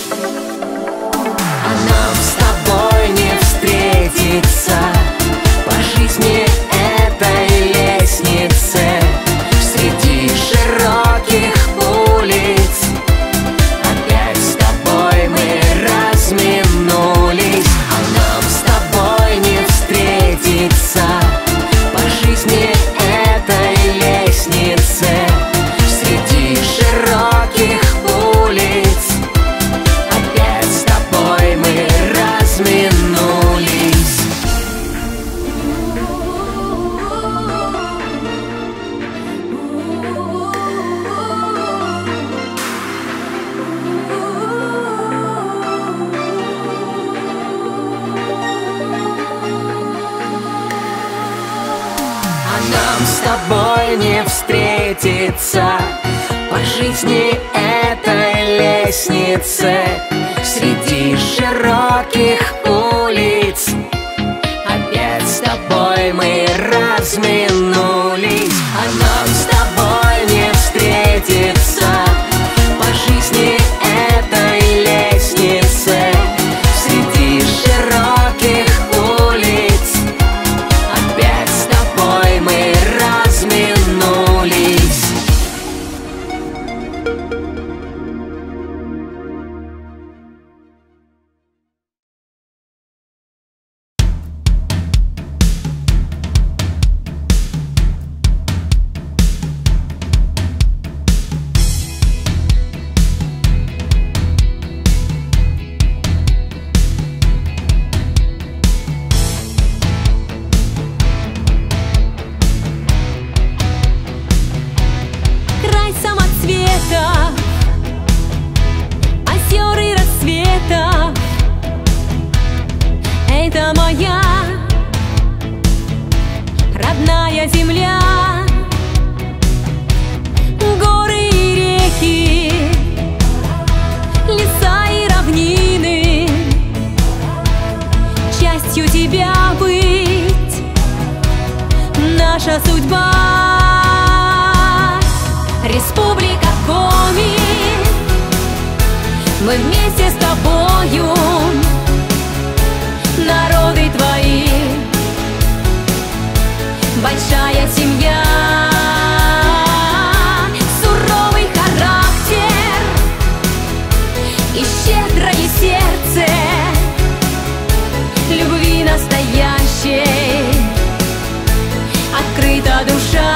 D: А нам с тобой не встретиться по жизни этой лестнице. Среди широких улиц опять с тобой мы разминулись. А нам с тобой не встретиться по жизни этой лестнице. Среди широких улиц опять с тобой мы разминулись. А нам с тобой не встретиться по жизни этой лестнице. Среди широких улиц опять с тобой мы разминулись. А нам с тобой не встретиться по жизни этой лестнице. Среди широких улиц опять с тобой мы разминулись.
A: Край самоцветов, озер и рассветов. Это моя родная земля. Горы и реки, леса и равнины. Частью тебя быть наша судьба. Республика Коми, мы вместе с тобою, народы твои, большая семья. Суровый характер и щедрое сердце, любви настоящей открыта душа.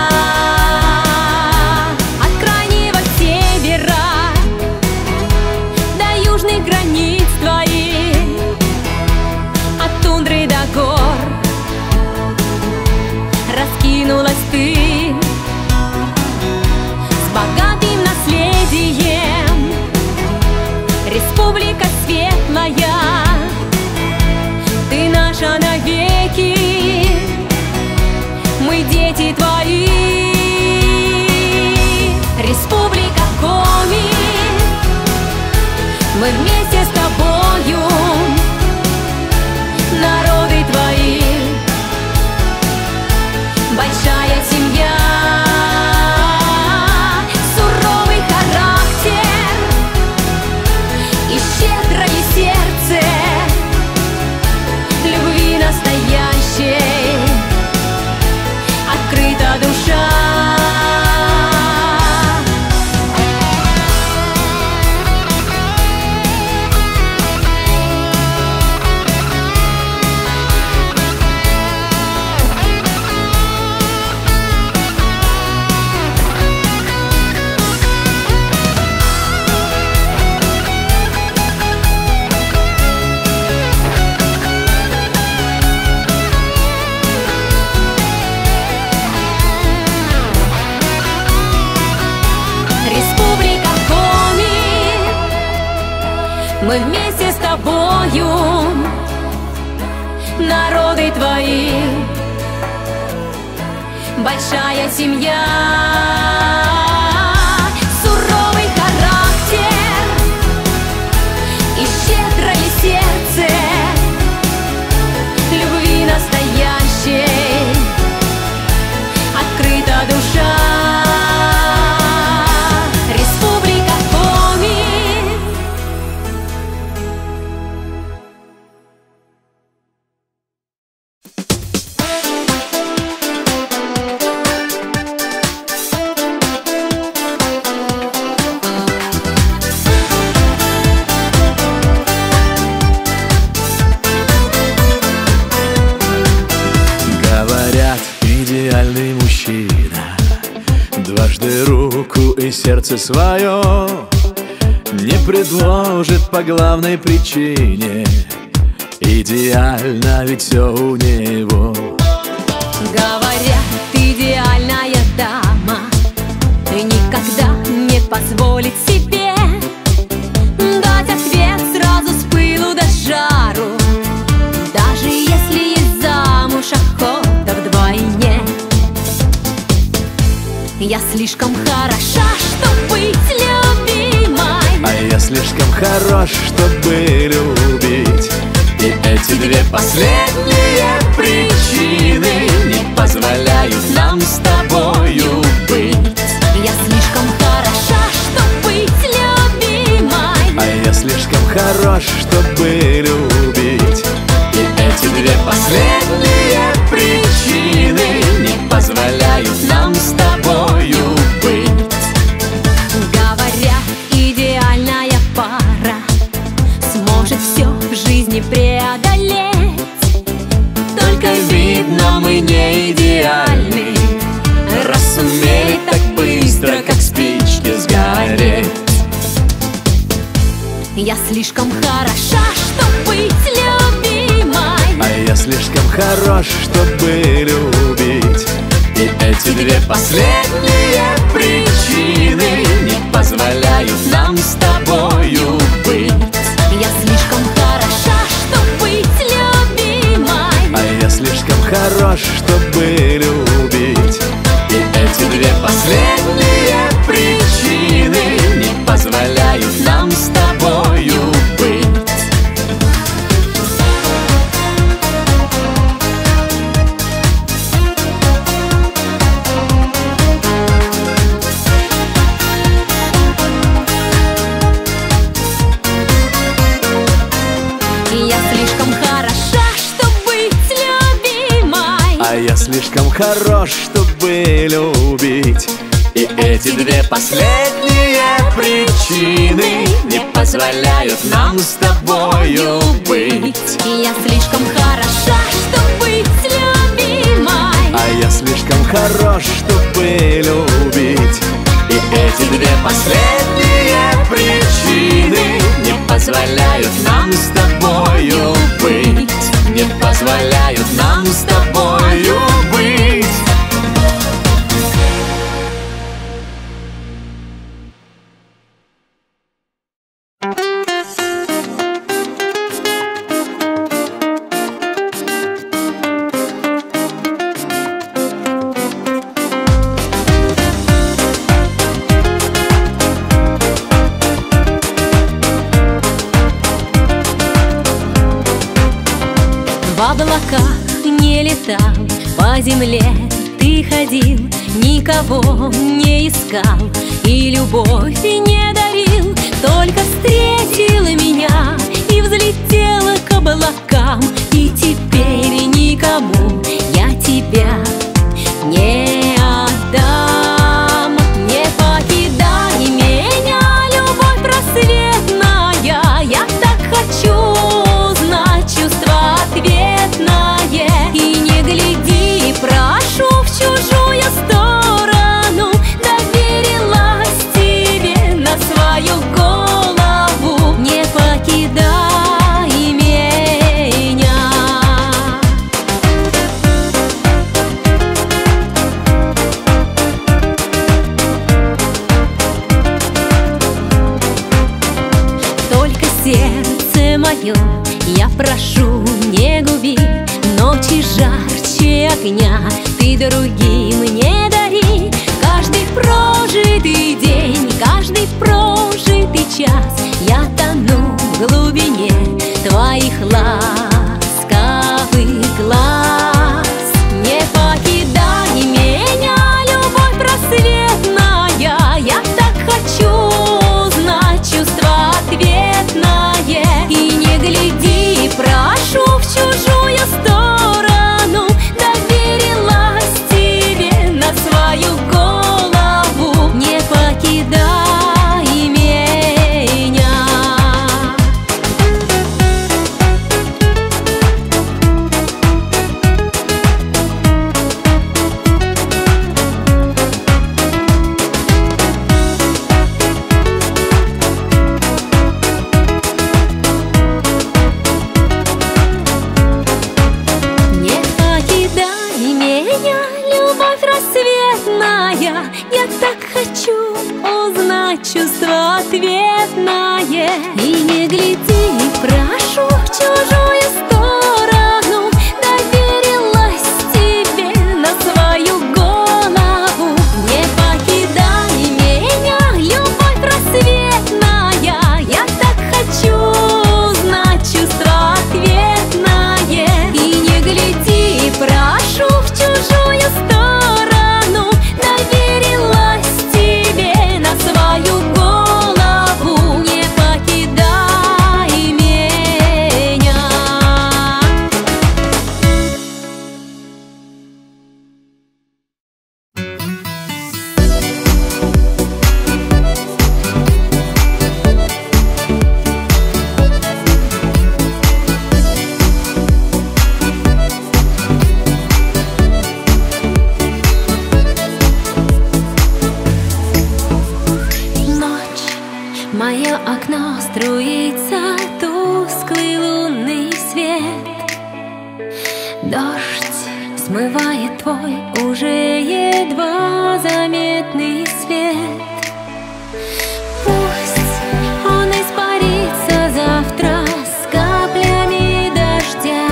A: Границ твоих, от тундры до гор, раскинулась ты с богатым наследием. Республика светлая, ты наша навеки. Мы вместе с тобою, народы твои, большая семья. Суровый характер и щедрое сердце, любви настоящей открыта душа. Республика Коми.
C: Идеальный мужчина дважды руку и сердце свое не предложит по главной причине. Идеально ведь все у него.
A: Говорят, идеальная дама никогда не позволит себе дать ответ сразу с пылу до жару, даже если есть замуж охота вдвойне. Я слишком хороша, чтоб быть любимой,
C: А я слишком хорош, чтобы любить. И эти две последние причины не позволяют нам с тобою быть.
A: я слишком хороша, чтоб быть любимой,
C: А я слишком хорош, чтобы любить. И эти две последние причины не позволяют нам с тобою быть.
A: говорят, идеальная пара сможет все в жизни преодолеть.
C: Только видно, мы не идеальны, раз сумели так быстро, как спички, сгореть.
A: Я слишком хороша, чтоб быть любимой,
C: А я слишком хорош, чтобы любить. И эти две последние причины не позволяют нам с тобою быть.
A: я слишком хороша, чтоб быть любимой,
C: А я слишком хорош, чтобы любить. И эти две последние причины не позволяют нам с тобою быть.
A: я слишком хороша, чтоб быть любимой,
C: А я слишком хорош, чтобы любить. И эти две последние причины не позволяют нам с тобою быть.
A: я слишком хороша, чтоб быть любимой,
C: А я слишком хорош, чтобы любить. И эти две последние причины не позволяют нам с тобою быть. Не позволяют нам с тобою быть.
A: в облаках не летал, по земле ты ходил, никого не искал и любовь не дарил, только встретил меня и взлетела к облакам, и теперь никому я тебя не отдам. Не покидай меня, любовь просветная, я так хочу узнать чувства ответное. И не гляди, прошу, в чужую сторону, доверилась тебе на свою голову. Не покидай меня. умоляю, я прошу, не губи ночи жарче огня, ты другим не дари. Каждый прожитый день, каждый прожитый час я тону в глубине твоих ласковых глаз. Не покидай меня, любовь просветная, я так хочу узнать чувство ответное. И не гляди, прошу, в чужую сторону, доверилась тебе на свою голову. Не покидай меня. Не покидай меня, любовь рассветная, я так хочу узнать чувство ответное. И не гляди, прошу, в чужую сторону, доверилась тебе на свою голову. Не покидай меня, любовь рассветная, я так хочу узнать чувство ответное. И не гляди, прошу, в чужую сторону, доверилась тебе на свою голову. Не покидай меня. Ночь, мое окно струится тусклый лунный свет. Дождь смывает твой уже едва заметный след. Пусть он испарится завтра с каплями дождя.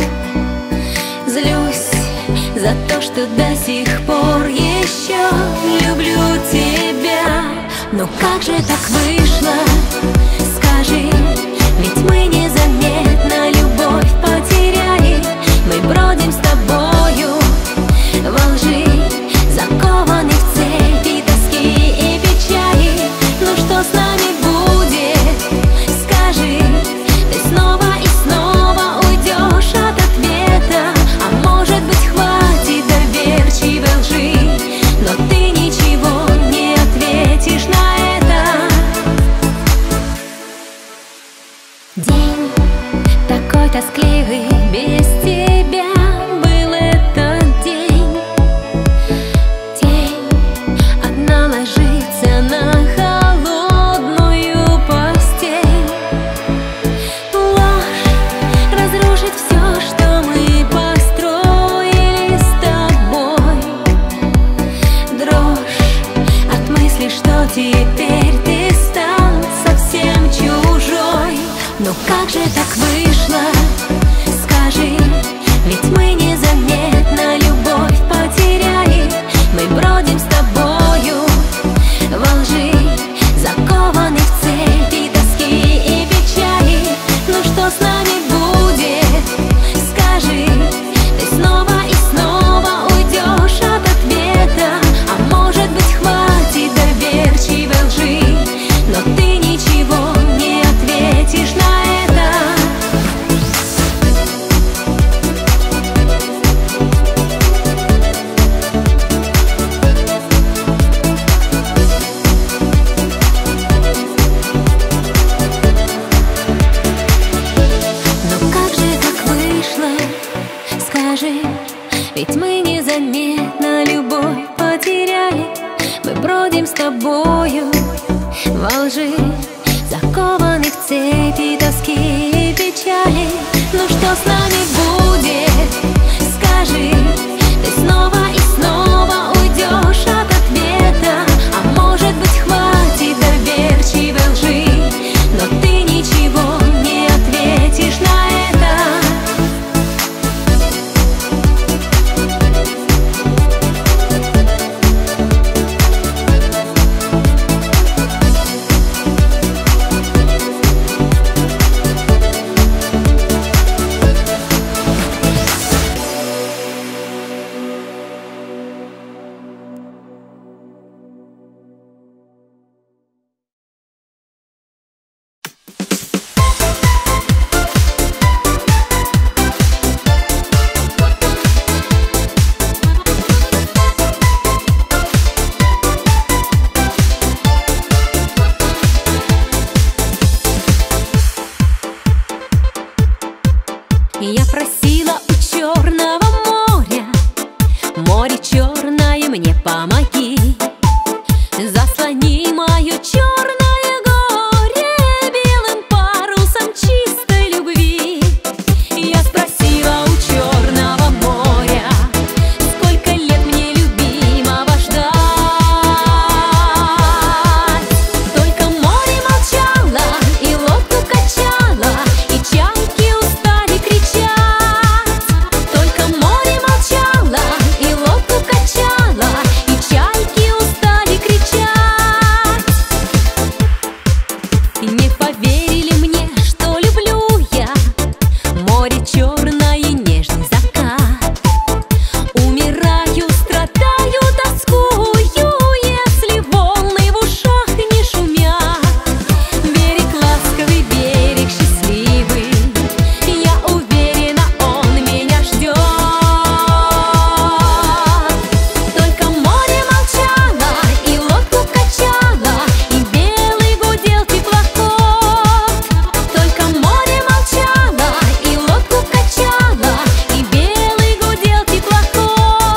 A: Злюсь за то, что до сих пор еще люблю тебя. Но как же так вышло, скажи, ведь мы незаметно любовь потеряли. Мы бродим с тобою во лжи, закованы в цепи тоски и печали. Ну что с нами будет, скажи, ты снова и снова уйдешь от ответа. А может быть, хватит доверчивой лжи, но ты ничего не ответишь на это. День такой тоскливый, без тебя был этот день. Тень одна ложится на холодную постель. Ложь разрушит все, что мы построили с тобой. Дрожь от мысли, что теперь ты стал совсем чужой. Но как же так вышло, скажи, ведь мы незаметно любовь потеряли. Мы бродим с тобою во лжи, закованы в цепи тоски и печали. Ну что с нами будет, скажи, ты снова и снова уйдешь от ответа. А может быть, хватит доверчивой лжи, но ты ничего не ответишь на это. Но как же так вышло, скажи, ведь мы незаметно любовь потеряли. Мы бродим с тобою во лжи, закованы в цепи тоски и печали. Ну что с нами будет, скажи, ты снова и снова уйдешь от ответа. А может быть, хватит доверчивой лжи, но ты ничего не ответишь. Море черное, мне помоги, заслони мое черное горе белым парусом чистой любви. Я спросила у Черного моря, сколько лет мне любимого ждать. Только море молчало и лодку качало, и чайки устали кричать. Только море молчало и лодку качало, и чайки устали кричать. Не поверили мне, что люблю я море черное, нежный закат. Умираю, страдаю, тоскую, если волны в ушах не шумят. Берег ласковый, берег счастливый, я уверена, он меня ждет. Только море молчало и лодку качало, и белый гудел теплоход. Только море молчало и лодку качало, и белый гудел теплоход.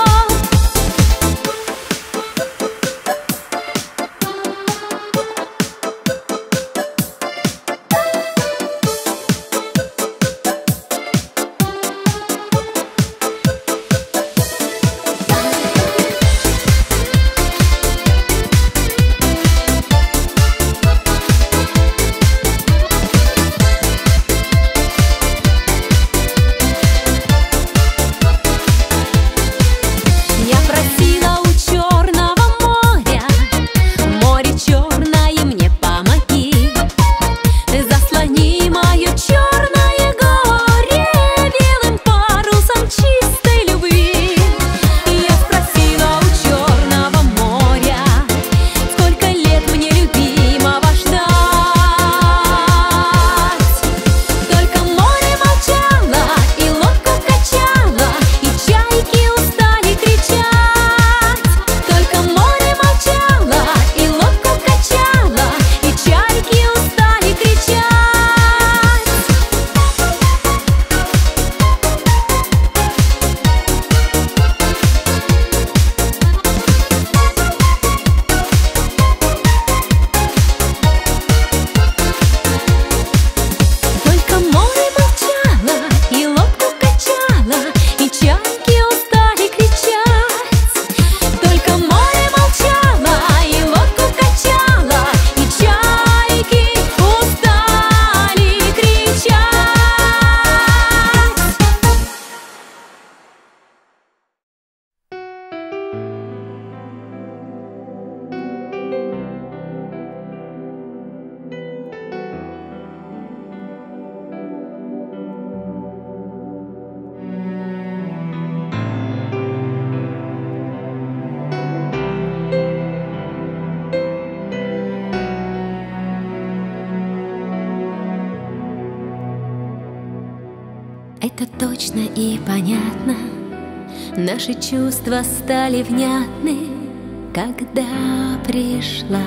A: Я просила у Черного моря, море черное, мне помоги, заслони мое черное горе белым парусом чистой любви. Я спросила у Черного моря, сколько лет мне любимого ждать. Только море молчало и лодку качало, и чайки устали кричать. Только море молчало и лодку качало, и чайки устали кричать. Только море молчало и лодку качало, и чайки устали кричать. Только море молчало и лодку качало, и чайки устали кричать. Это точно и понятно, наши чувства стали внятны, когда пришла,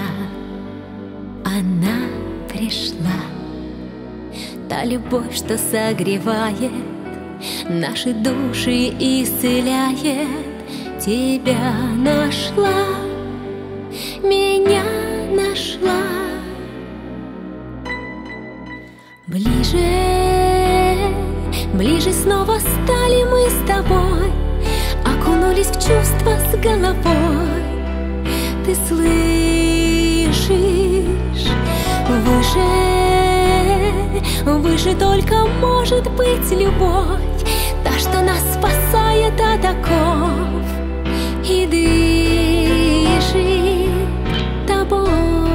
A: она пришла. Та любовь, что согревает наши души, исцеляет. Тебя нашла, меня нашла. Ближе, ближе снова стали мы с тобой, окунулись в чувства с головой. Ты слышишь? Выше, выше только может быть любовь, та, что нас спасает от оков и дышит тобой.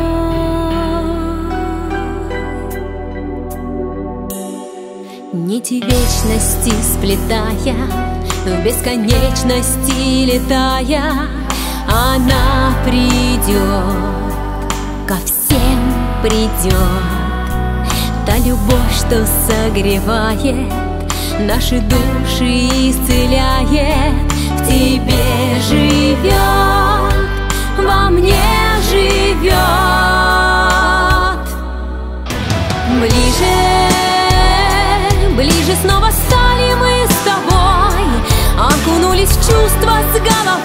A: Нити вечности сплетая, в бесконечности летая, она придет, ко всем придет. Та любовь, что согревает наши души, исцеляет. В тебе живет, во мне живет. Ближе, ближе снова стали мы с тобой, окунулись в чувства с головой.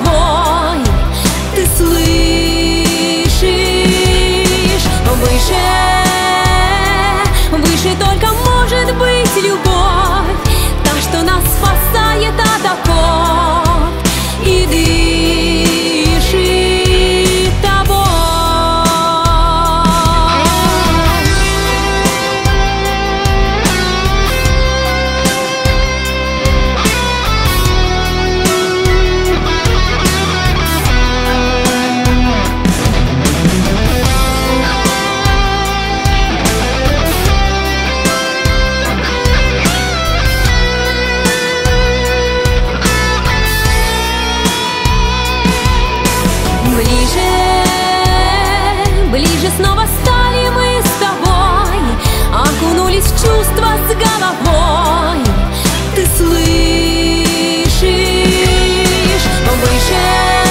A: снова стали мы с тобой, окунулись в чувства с головой. Ты слышишь? Выше,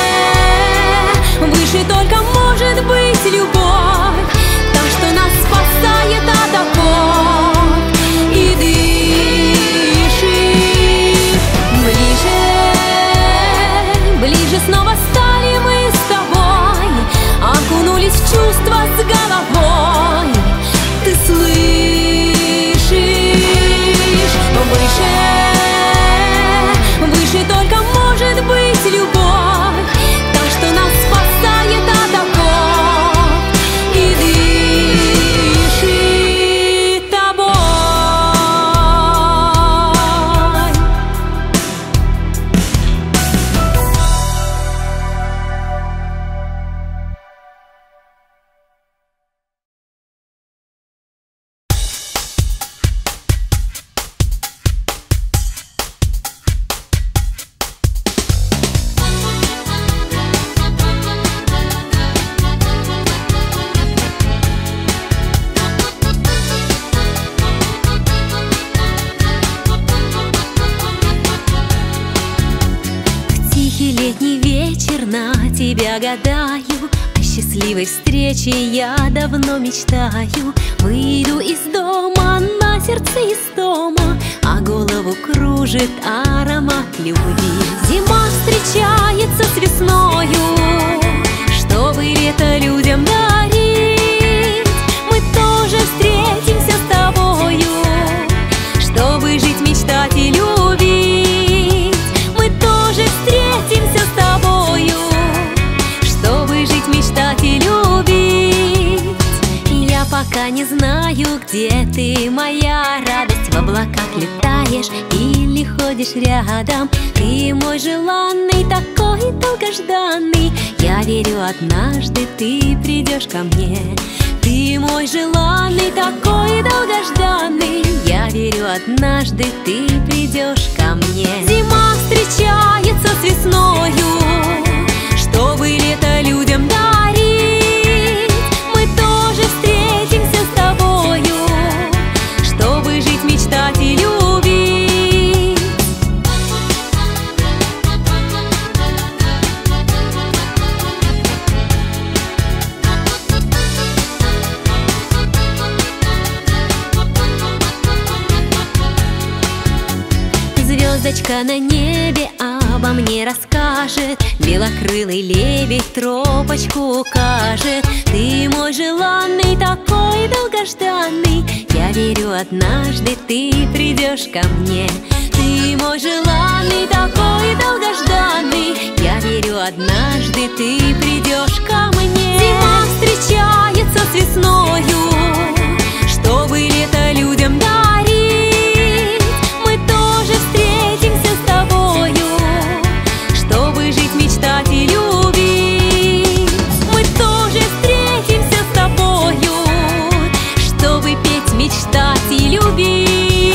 A: выше только может быть любовь, та, что нас спасает от оков и дышит. Ближе, ближе снова стали мы с тобой, окунулись в чувства с головой. Ты слышишь? Выше, выше только может быть любовь, та, что нас спасает от оков и дышит тобой. Летний вечер, на тебя гадаю, о счастливой встрече я давно мечтаю. Выйду из дома, на сердце истома, а голову кружит аромат любви. Зима встречается с весною, чтобы лето людям дарить. Мы тоже встретимся с тобою, чтобы жить, мечтать и любить. Мы тоже встретимся с тобою, чтобы жить, мечтать и любить. Я пока не знаю, где ты, моя радость. В облаках летаешь или ходишь рядом. Ты мой желанный, такой долгожданный. Я верю, однажды ты придешь ко мне. Ты мой желанный, такой долгожданный. Я верю, однажды ты придешь ко мне. Зима встречается с весною, чтобы лето людям дарить. Мы тоже встретимся с тобою, чтобы жить, мечтать и любить. Звездочка на небе обо мне расскажет, белокрылый лебедь тропочку укажет. Ты мой желанный, такой долгожданный. Я верю, однажды ты придешь ко мне. Ты мой желанный, такой долгожданный. Я верю, однажды ты придешь ко мне. Зима встречается с весною, чтобы лето людям дарить. Мы тоже встретимся с тобою, чтобы жить, мечтать и любить. Мы тоже встретимся с тобою, чтобы петь, мечтать и любить.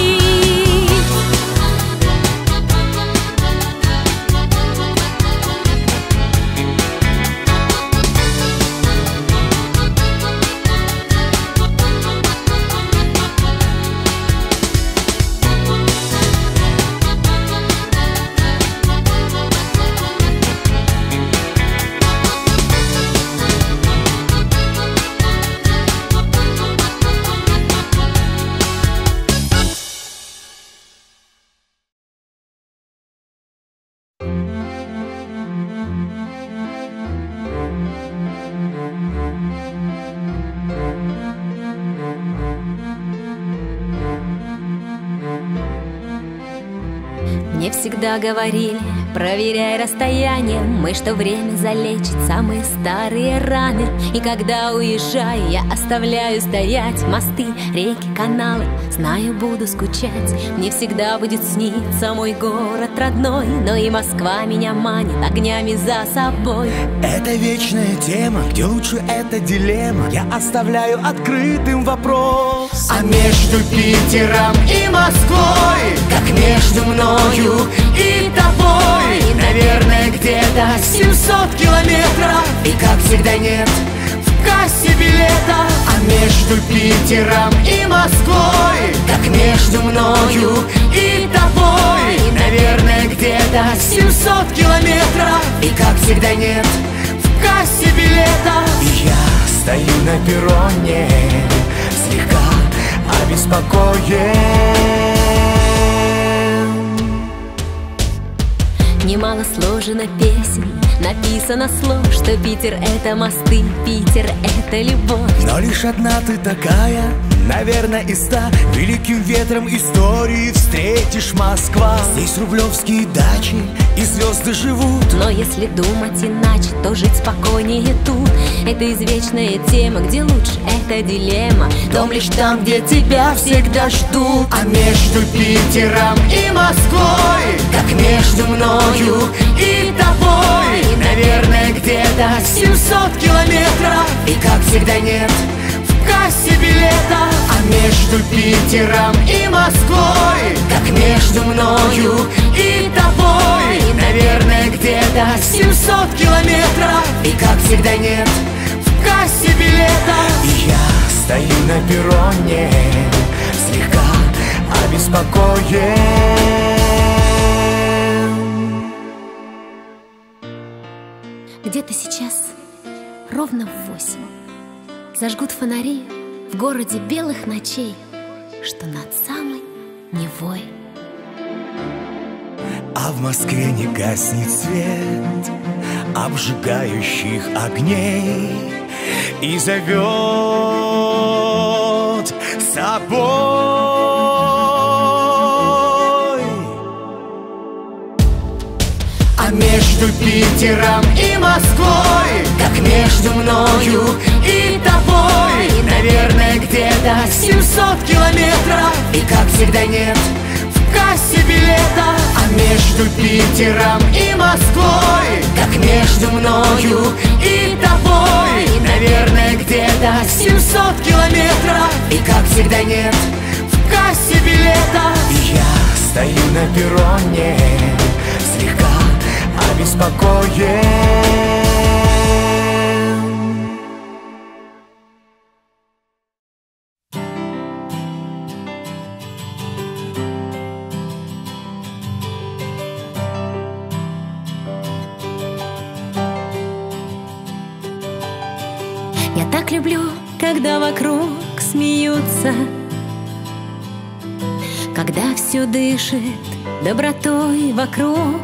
A: Мне всегда говорили, проверяй расстояние, мы, что время залечит самые старые раны. И когда уезжаю, я оставляю стоять мосты, реки, каналы. Знаю, буду скучать, мне всегда будет сниться мой город родной. Но и Москва меня манит огнями за собой.
E: Это вечная тема, где лучше эта дилемма. Я оставляю открытым вопрос.
D: А между Питером и Москвой, как между мною и тобой, наверное, где-то 700 километров. И как всегда нет в кассе билета. А между Питером и Москвой, как между мною и тобой, наверное, где-то 700 километров. И как всегда нет в кассе билета. И я стою на перроне, слегка обеспокоен.
A: Немало сложено песен, написано слов, что Питер — это мосты, Питер — это любовь.
E: Но лишь одна ты такая, наверное, из 100. Великим ветром истории встретишь Москва. Здесь рублевские дачи и звезды живут.
A: Но если думать иначе, то жить спокойнее тут. Это извечная тема, где лучше — это дилемма.
D: Дом лишь там, где тебя всегда ждут. А между Питером и Москвой, как между мною и тобой, наверное, где-то 700 километров. И как всегда нет в кассе билета. А между Питером и Москвой, как между мною и тобой, наверное, где-то 700 километров. И как всегда нет в кассе билета. И я стою на перроне, слегка обеспокоен.
A: Где-то сейчас ровно в 8 зажгут фонари в городе белых ночей, что над самой Невой.
E: А в Москве не гаснет свет обжигающих огней и зовет с собой.
D: А между Питером и Москвой, как между мною и тобой, наверное, где-то 700 километров. И как всегда нет в кассе билета. А между Питером и Москвой, как между мною и тобой, наверное, где-то 700 километров. И как всегда нет в кассе билета. И я стою на перроне, слегка обеспокоен.
A: Я так люблю, когда вокруг смеются, когда все дышит добротой вокруг.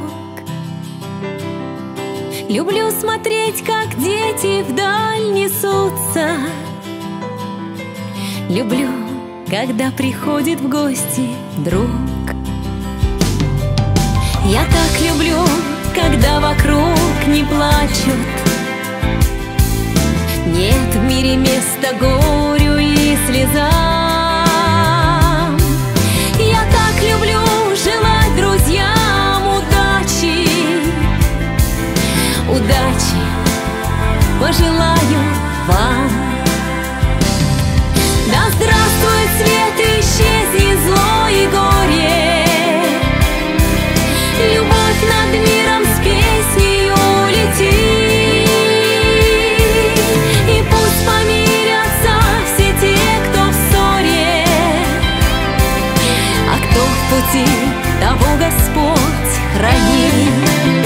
A: Люблю смотреть, как дети вдаль несутся. Люблю, когда приходит в гости друг. Я так люблю, когда вокруг не плачут. Нет в мире места горю и слезам. Я так люблю желать друзьям удачи. Удачи пожелаю вам. Да здравствует свет, исчезнет зло и горе. Любовь над миром с песней улетит. И пусть помирятся все те, кто в ссоре, а кто в пути, того Господь хранит.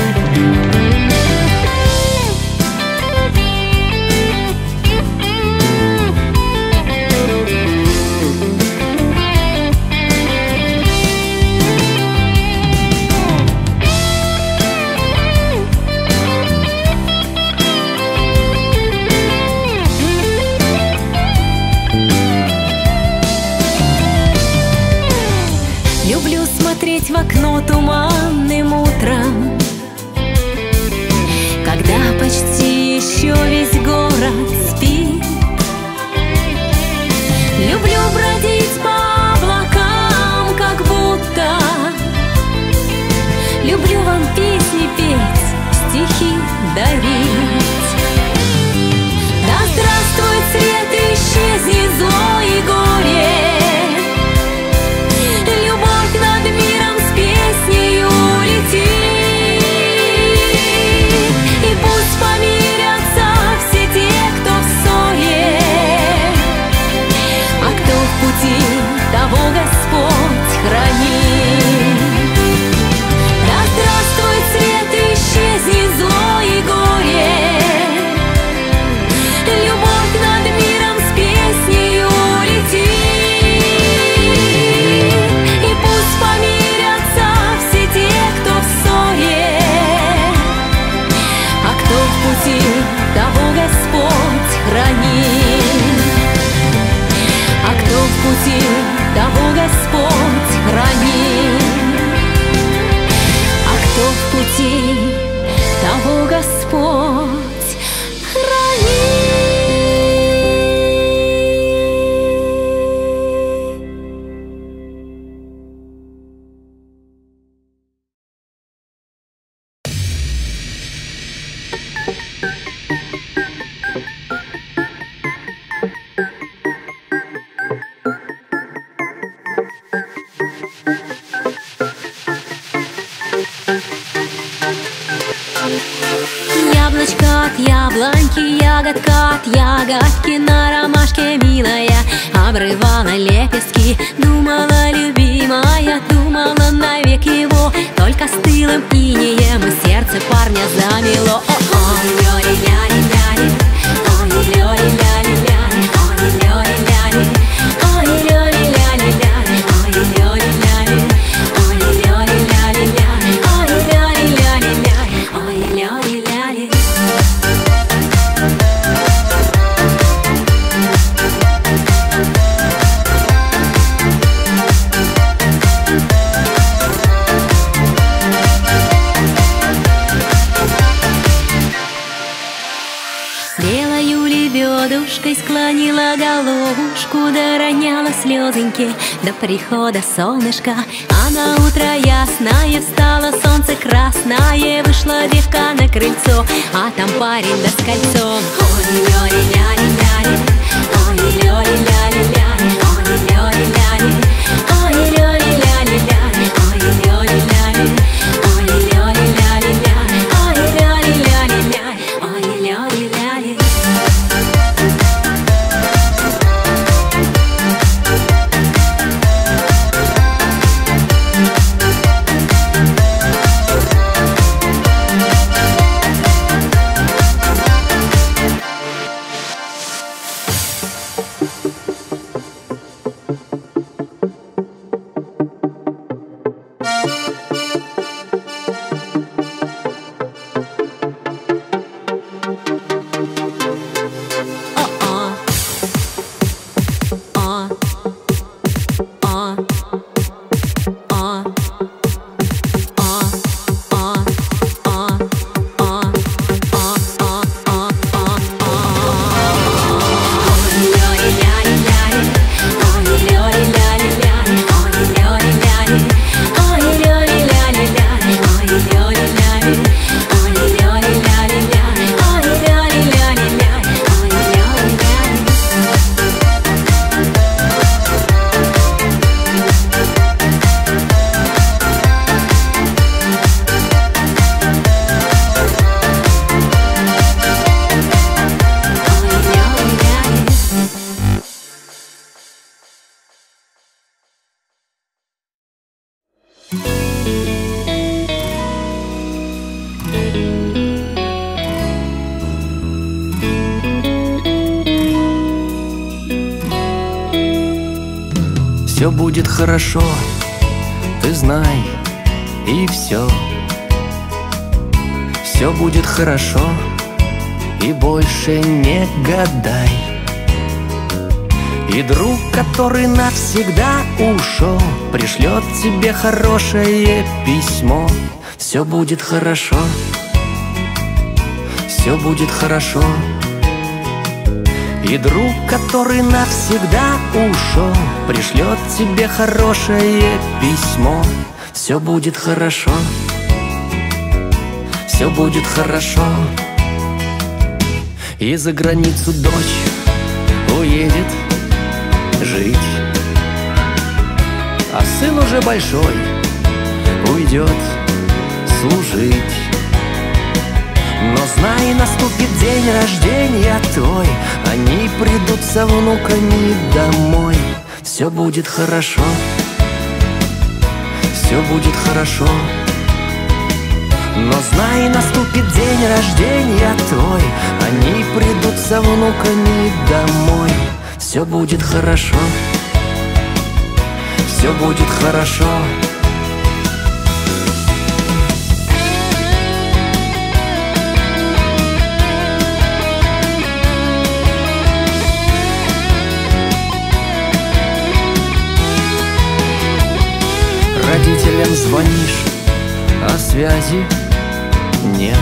A: В окно туманным утром, когда почти еще весь город спит. Люблю бродить по облакам, как будто. Люблю вам песни петь, стихи дарить. Да здравствует свет, исчезнет зло и горе. И пусть помирятся все те, кто в Яблочко от яблоньки, ягодка от ягодки, на ромашке милая обрывала лепестки. Думала, любимая, думала навек его, только стылым инеем сердце парня замело. Ой, ля-ля-ля-ля-ля, ой, ля-ля-ля-ля-ля, ой, ля-ля-ля-ля, ой, ля-ля-ля-ля-ля, ой, ля-ля-ля-ля, ой, ля-ля-ля-ля-ля, ой, ля-ля-ля-ля-ля, ой, ля-ля-ля-ля. Белою лебедушкой склонила головушку, да роняла слезоньки до прихода солнышка. А на утро ясное встало солнце красное, вышла девка на крыльцо, а там парень да с кольцом. Ой, ля-ля-ля-ля-ля, ой, ля-ля-ля-ля-ля, ой, ля-ля-ля-ля, ой, ля-ля-ля-ля-ля, ой, ля-ля-ля-ля, ой, ля-ля-ля-ля-ля, ой, ля-ля-ля-ля-ля, ой, ля-ля-ля-ля.
C: Все будет хорошо, ты знай, и все. Все будет хорошо, и больше не гадай. И друг, который навсегда ушел, пришлет тебе хорошее письмо. Все будет хорошо, все будет хорошо. И друг, который навсегда ушел, пришлет тебе хорошее письмо. Все будет хорошо, все будет хорошо. И за границу дочь уедет жить, а сын уже большой уйдет служить. Но знай, наступит день рождения твой, они придут со внуками домой. Все будет хорошо, все будет хорошо. Но знай, наступит день рождения твой, они придут со внуками домой. Все будет хорошо, все будет хорошо. Родителям звонишь, а связи нет.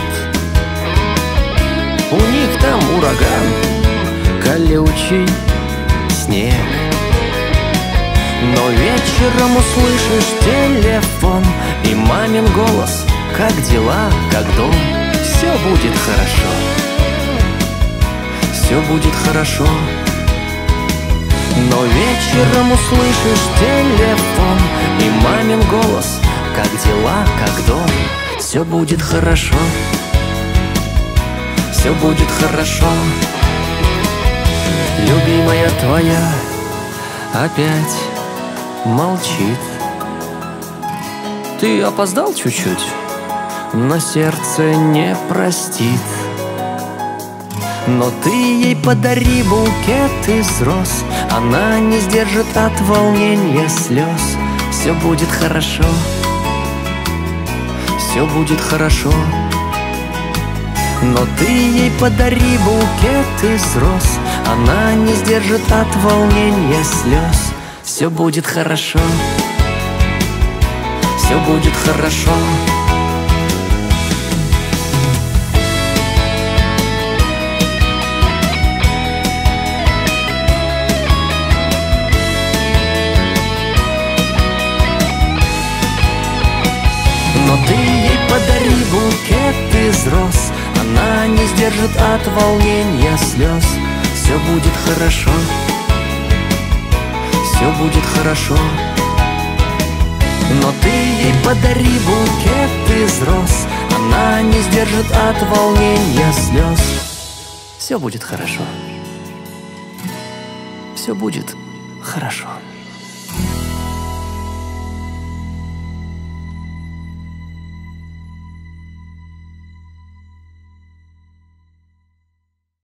C: У них там ураган, колючий снег. Но вечером услышишь телефон и мамин голос: как дела, как дом? Все будет хорошо, все будет хорошо. Но вечером услышишь телефон и мамин голос: как дела, как дом? Все будет хорошо, все будет хорошо. Любимая твоя опять молчит. Ты опоздал чуть-чуть, но сердце не простит. Но ты ей подари букет из роз, она не сдержит от волнения слез. Все будет хорошо, все будет хорошо. Но ты ей подари букет из роз, она не сдержит от волнения слез. Все будет хорошо, все будет хорошо. Но ты ей подари букет из роз, она не сдержит от волнения слез. Все будет хорошо, все будет хорошо. Но ты ей подари букет из роз, она не сдержит от волнения слез. Все будет хорошо, все будет хорошо.